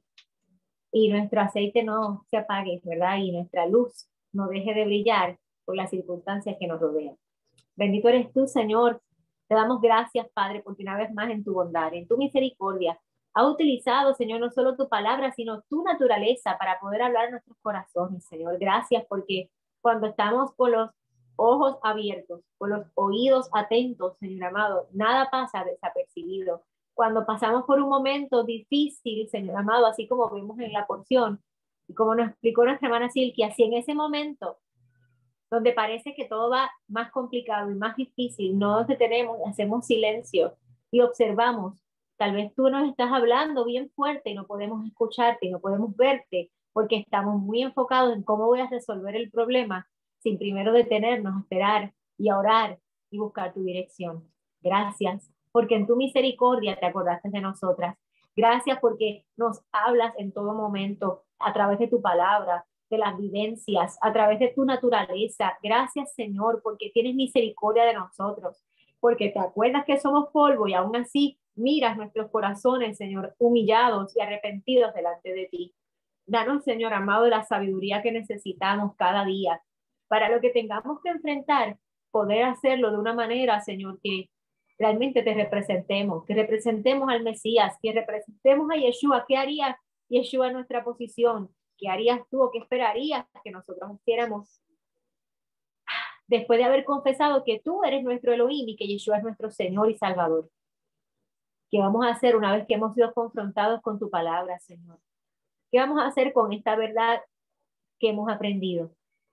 y nuestro aceite no se apague, ¿verdad? Y nuestra luz no deje de brillar por las circunstancias que nos rodean. Bendito eres tú, Señor. Te damos gracias, Padre, porque una vez más en tu bondad, en tu misericordia, ha utilizado, Señor, no solo tu palabra, sino tu naturaleza para poder hablar en nuestros corazones, Señor. Gracias porque cuando estamos con los ojos abiertos, con los oídos atentos, Señor amado, nada pasa desapercibido. Cuando pasamos por un momento difícil, Señor amado, así como vimos en la porción, y como nos explicó nuestra hermana Silvia, así en ese momento, donde parece que todo va más complicado y más difícil, no nos detenemos, hacemos silencio y observamos. Tal vez tú nos estás hablando bien fuerte y no podemos escucharte, y no podemos verte, porque estamos muy enfocados en cómo voy a resolver el problema, sin primero detenernos, esperar y a orar y buscar tu dirección. Gracias, porque en tu misericordia te acordaste de nosotras. Gracias porque nos hablas en todo momento a través de tu palabra, de las vivencias, a través de tu naturaleza. Gracias, Señor, porque tienes misericordia de nosotros, porque te acuerdas que somos polvo y aún así miras nuestros corazones, Señor, humillados y arrepentidos delante de ti. Danos, Señor amado, la sabiduría que necesitamos cada día para lo que tengamos que enfrentar, poder hacerlo de una manera, Señor, que realmente te representemos, que representemos al Mesías, que representemos a Yeshua. ¿Qué haría Yeshua en nuestra posición? ¿Qué harías tú o qué esperarías que nosotros hiciéramos después de haber confesado que tú eres nuestro Elohim y que Yeshua es nuestro Señor y Salvador? ¿Qué vamos a hacer una vez que hemos sido confrontados con tu palabra, Señor? ¿Qué vamos a hacer con esta verdad que hemos aprendido?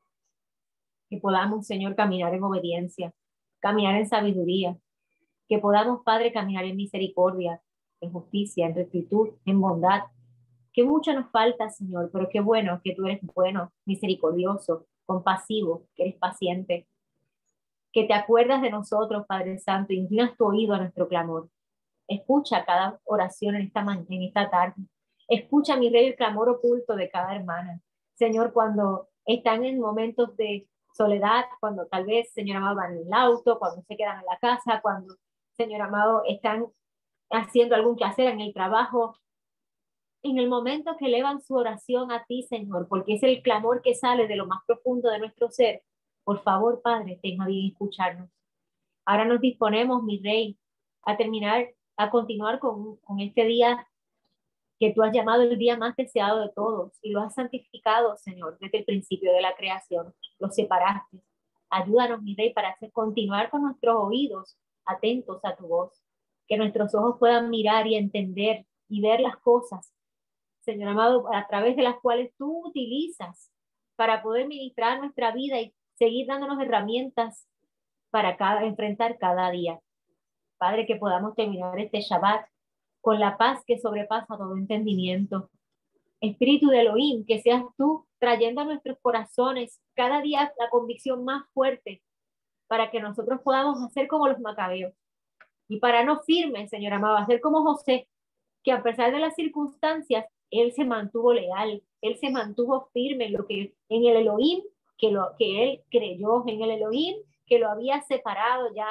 Que podamos, Señor, caminar en obediencia, caminar en sabiduría, que podamos, Padre, caminar en misericordia, en justicia, en rectitud, en bondad. Que mucho nos falta, Señor, pero qué bueno que tú eres bueno, misericordioso, compasivo, que eres paciente, que te acuerdas de nosotros, Padre Santo, y inclinas tu oído a nuestro clamor. Escucha cada oración en esta, en esta tarde. Escucha, mi Rey, el clamor oculto de cada hermana. Señor, cuando están en momentos de soledad, cuando tal vez, Señor amado, van en el auto, cuando se quedan en la casa, cuando, Señor amado, están haciendo algún quehacer en el trabajo, en el momento que elevan su oración a ti, Señor, porque es el clamor que sale de lo más profundo de nuestro ser. Por favor, Padre, tenga bien escucharnos. Ahora nos disponemos, mi Rey, a terminar, a continuar con, con este día que tú has llamado el día más deseado de todos y lo has santificado, Señor, desde el principio de la creación. Lo separaste. Ayúdanos, mi Rey, para hacer, continuar con nuestros oídos atentos a tu voz. Que nuestros ojos puedan mirar y entender y ver las cosas, Señor amado, a través de las cuales tú utilizas para poder ministrar nuestra vida y seguir dándonos herramientas para cada, enfrentar cada día. Padre, que podamos terminar este Shabbat con la paz que sobrepasa todo entendimiento. Espíritu de Elohim, que seas tú trayendo a nuestros corazones cada día la convicción más fuerte para que nosotros podamos hacer como los macabeos. Y para no firmes, Señor amado, hacer como José, que a pesar de las circunstancias, él se mantuvo leal, él se mantuvo firme en, lo que, en el Elohim, que, lo, que él creyó, en el Elohim, que lo había separado ya.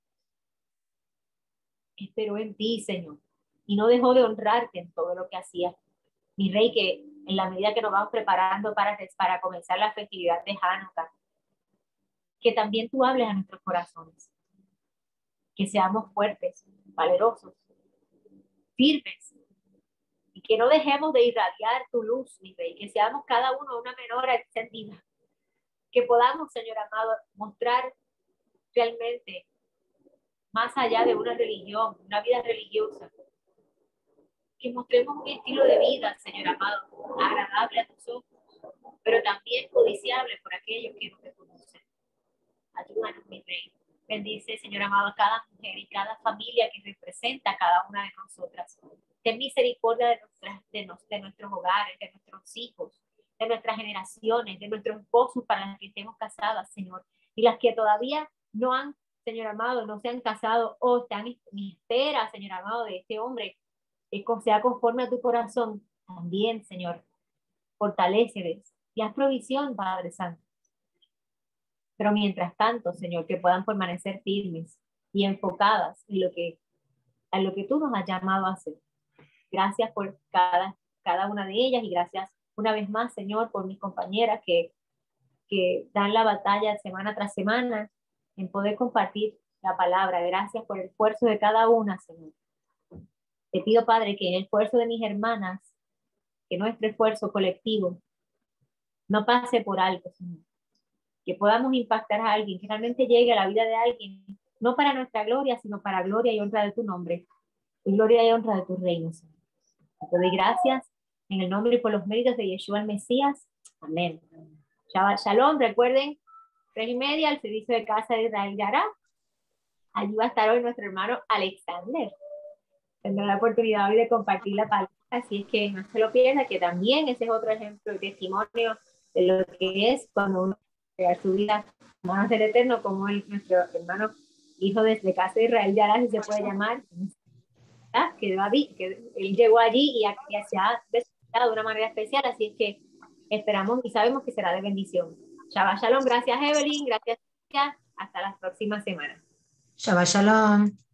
Esperó en ti, Señor, y no dejó de honrarte en todo lo que hacía. Mi Rey, que en la medida que nos vamos preparando para, para comenzar la festividad de Hanukkah, que también tú hables a nuestros corazones, que seamos fuertes, valerosos, firmes, y que no dejemos de irradiar tu luz, mi Rey, que seamos cada uno una menorá encendida, que podamos, Señor amado, mostrar realmente más allá de una religión, una vida religiosa, que mostremos un estilo de vida, Señor amado, agradable a tus ojos, pero también codiciable por aquellos que no te conocen. Ayúdanos, mi Rey. Bendice, Señor amado, a cada mujer y cada familia que representa a cada una de nosotras. Ten misericordia de, nuestras, de, nos, de nuestros hogares, de nuestros hijos, de nuestras generaciones, de nuestros esposos para las que estemos casadas, Señor. Y las que todavía no han, Señor amado, no se han casado o están en espera, Señor amado, de este hombre que sea conforme a tu corazón. También, Señor, fortaléceles y haz provisión, Padre Santo. Pero mientras tanto, Señor, que puedan permanecer firmes y enfocadas en lo que, en lo que tú nos has llamado a hacer. Gracias por cada, cada una de ellas y gracias una vez más, Señor, por mis compañeras que, que dan la batalla semana tras semana en poder compartir la palabra. Gracias por el esfuerzo de cada una, Señor. Te pido, Padre, que en el esfuerzo de mis hermanas, que nuestro esfuerzo colectivo no pase por alto, Señor. Que podamos impactar a alguien, que realmente llegue a la vida de alguien, no para nuestra gloria, sino para gloria y honra de tu nombre, y gloria y honra de tu reino, Señor. Te doy gracias en el nombre y por los méritos de Yeshua el Mesías. Amén. Shabbat Shalom. Recuerden, tres y media, el servicio de Casa de Israel Yará. Allí va a estar hoy nuestro hermano Alexander. Tendrá la oportunidad hoy de compartir la palabra, así es que no se lo pierda, que también ese es otro ejemplo de testimonio de lo que es cuando uno crear su vida como a ser eterno, como el, nuestro hermano hijo desde Casa de Israel Yará, si se puede llamar, ¿ah? que, David, que él llegó allí y, a, y se ha desarrollado de una manera especial, así es que esperamos y sabemos que será de bendición. Shabbat Shalom. Gracias, Evelyn, gracias, hasta las próximas semanas. Shabbat Shalom.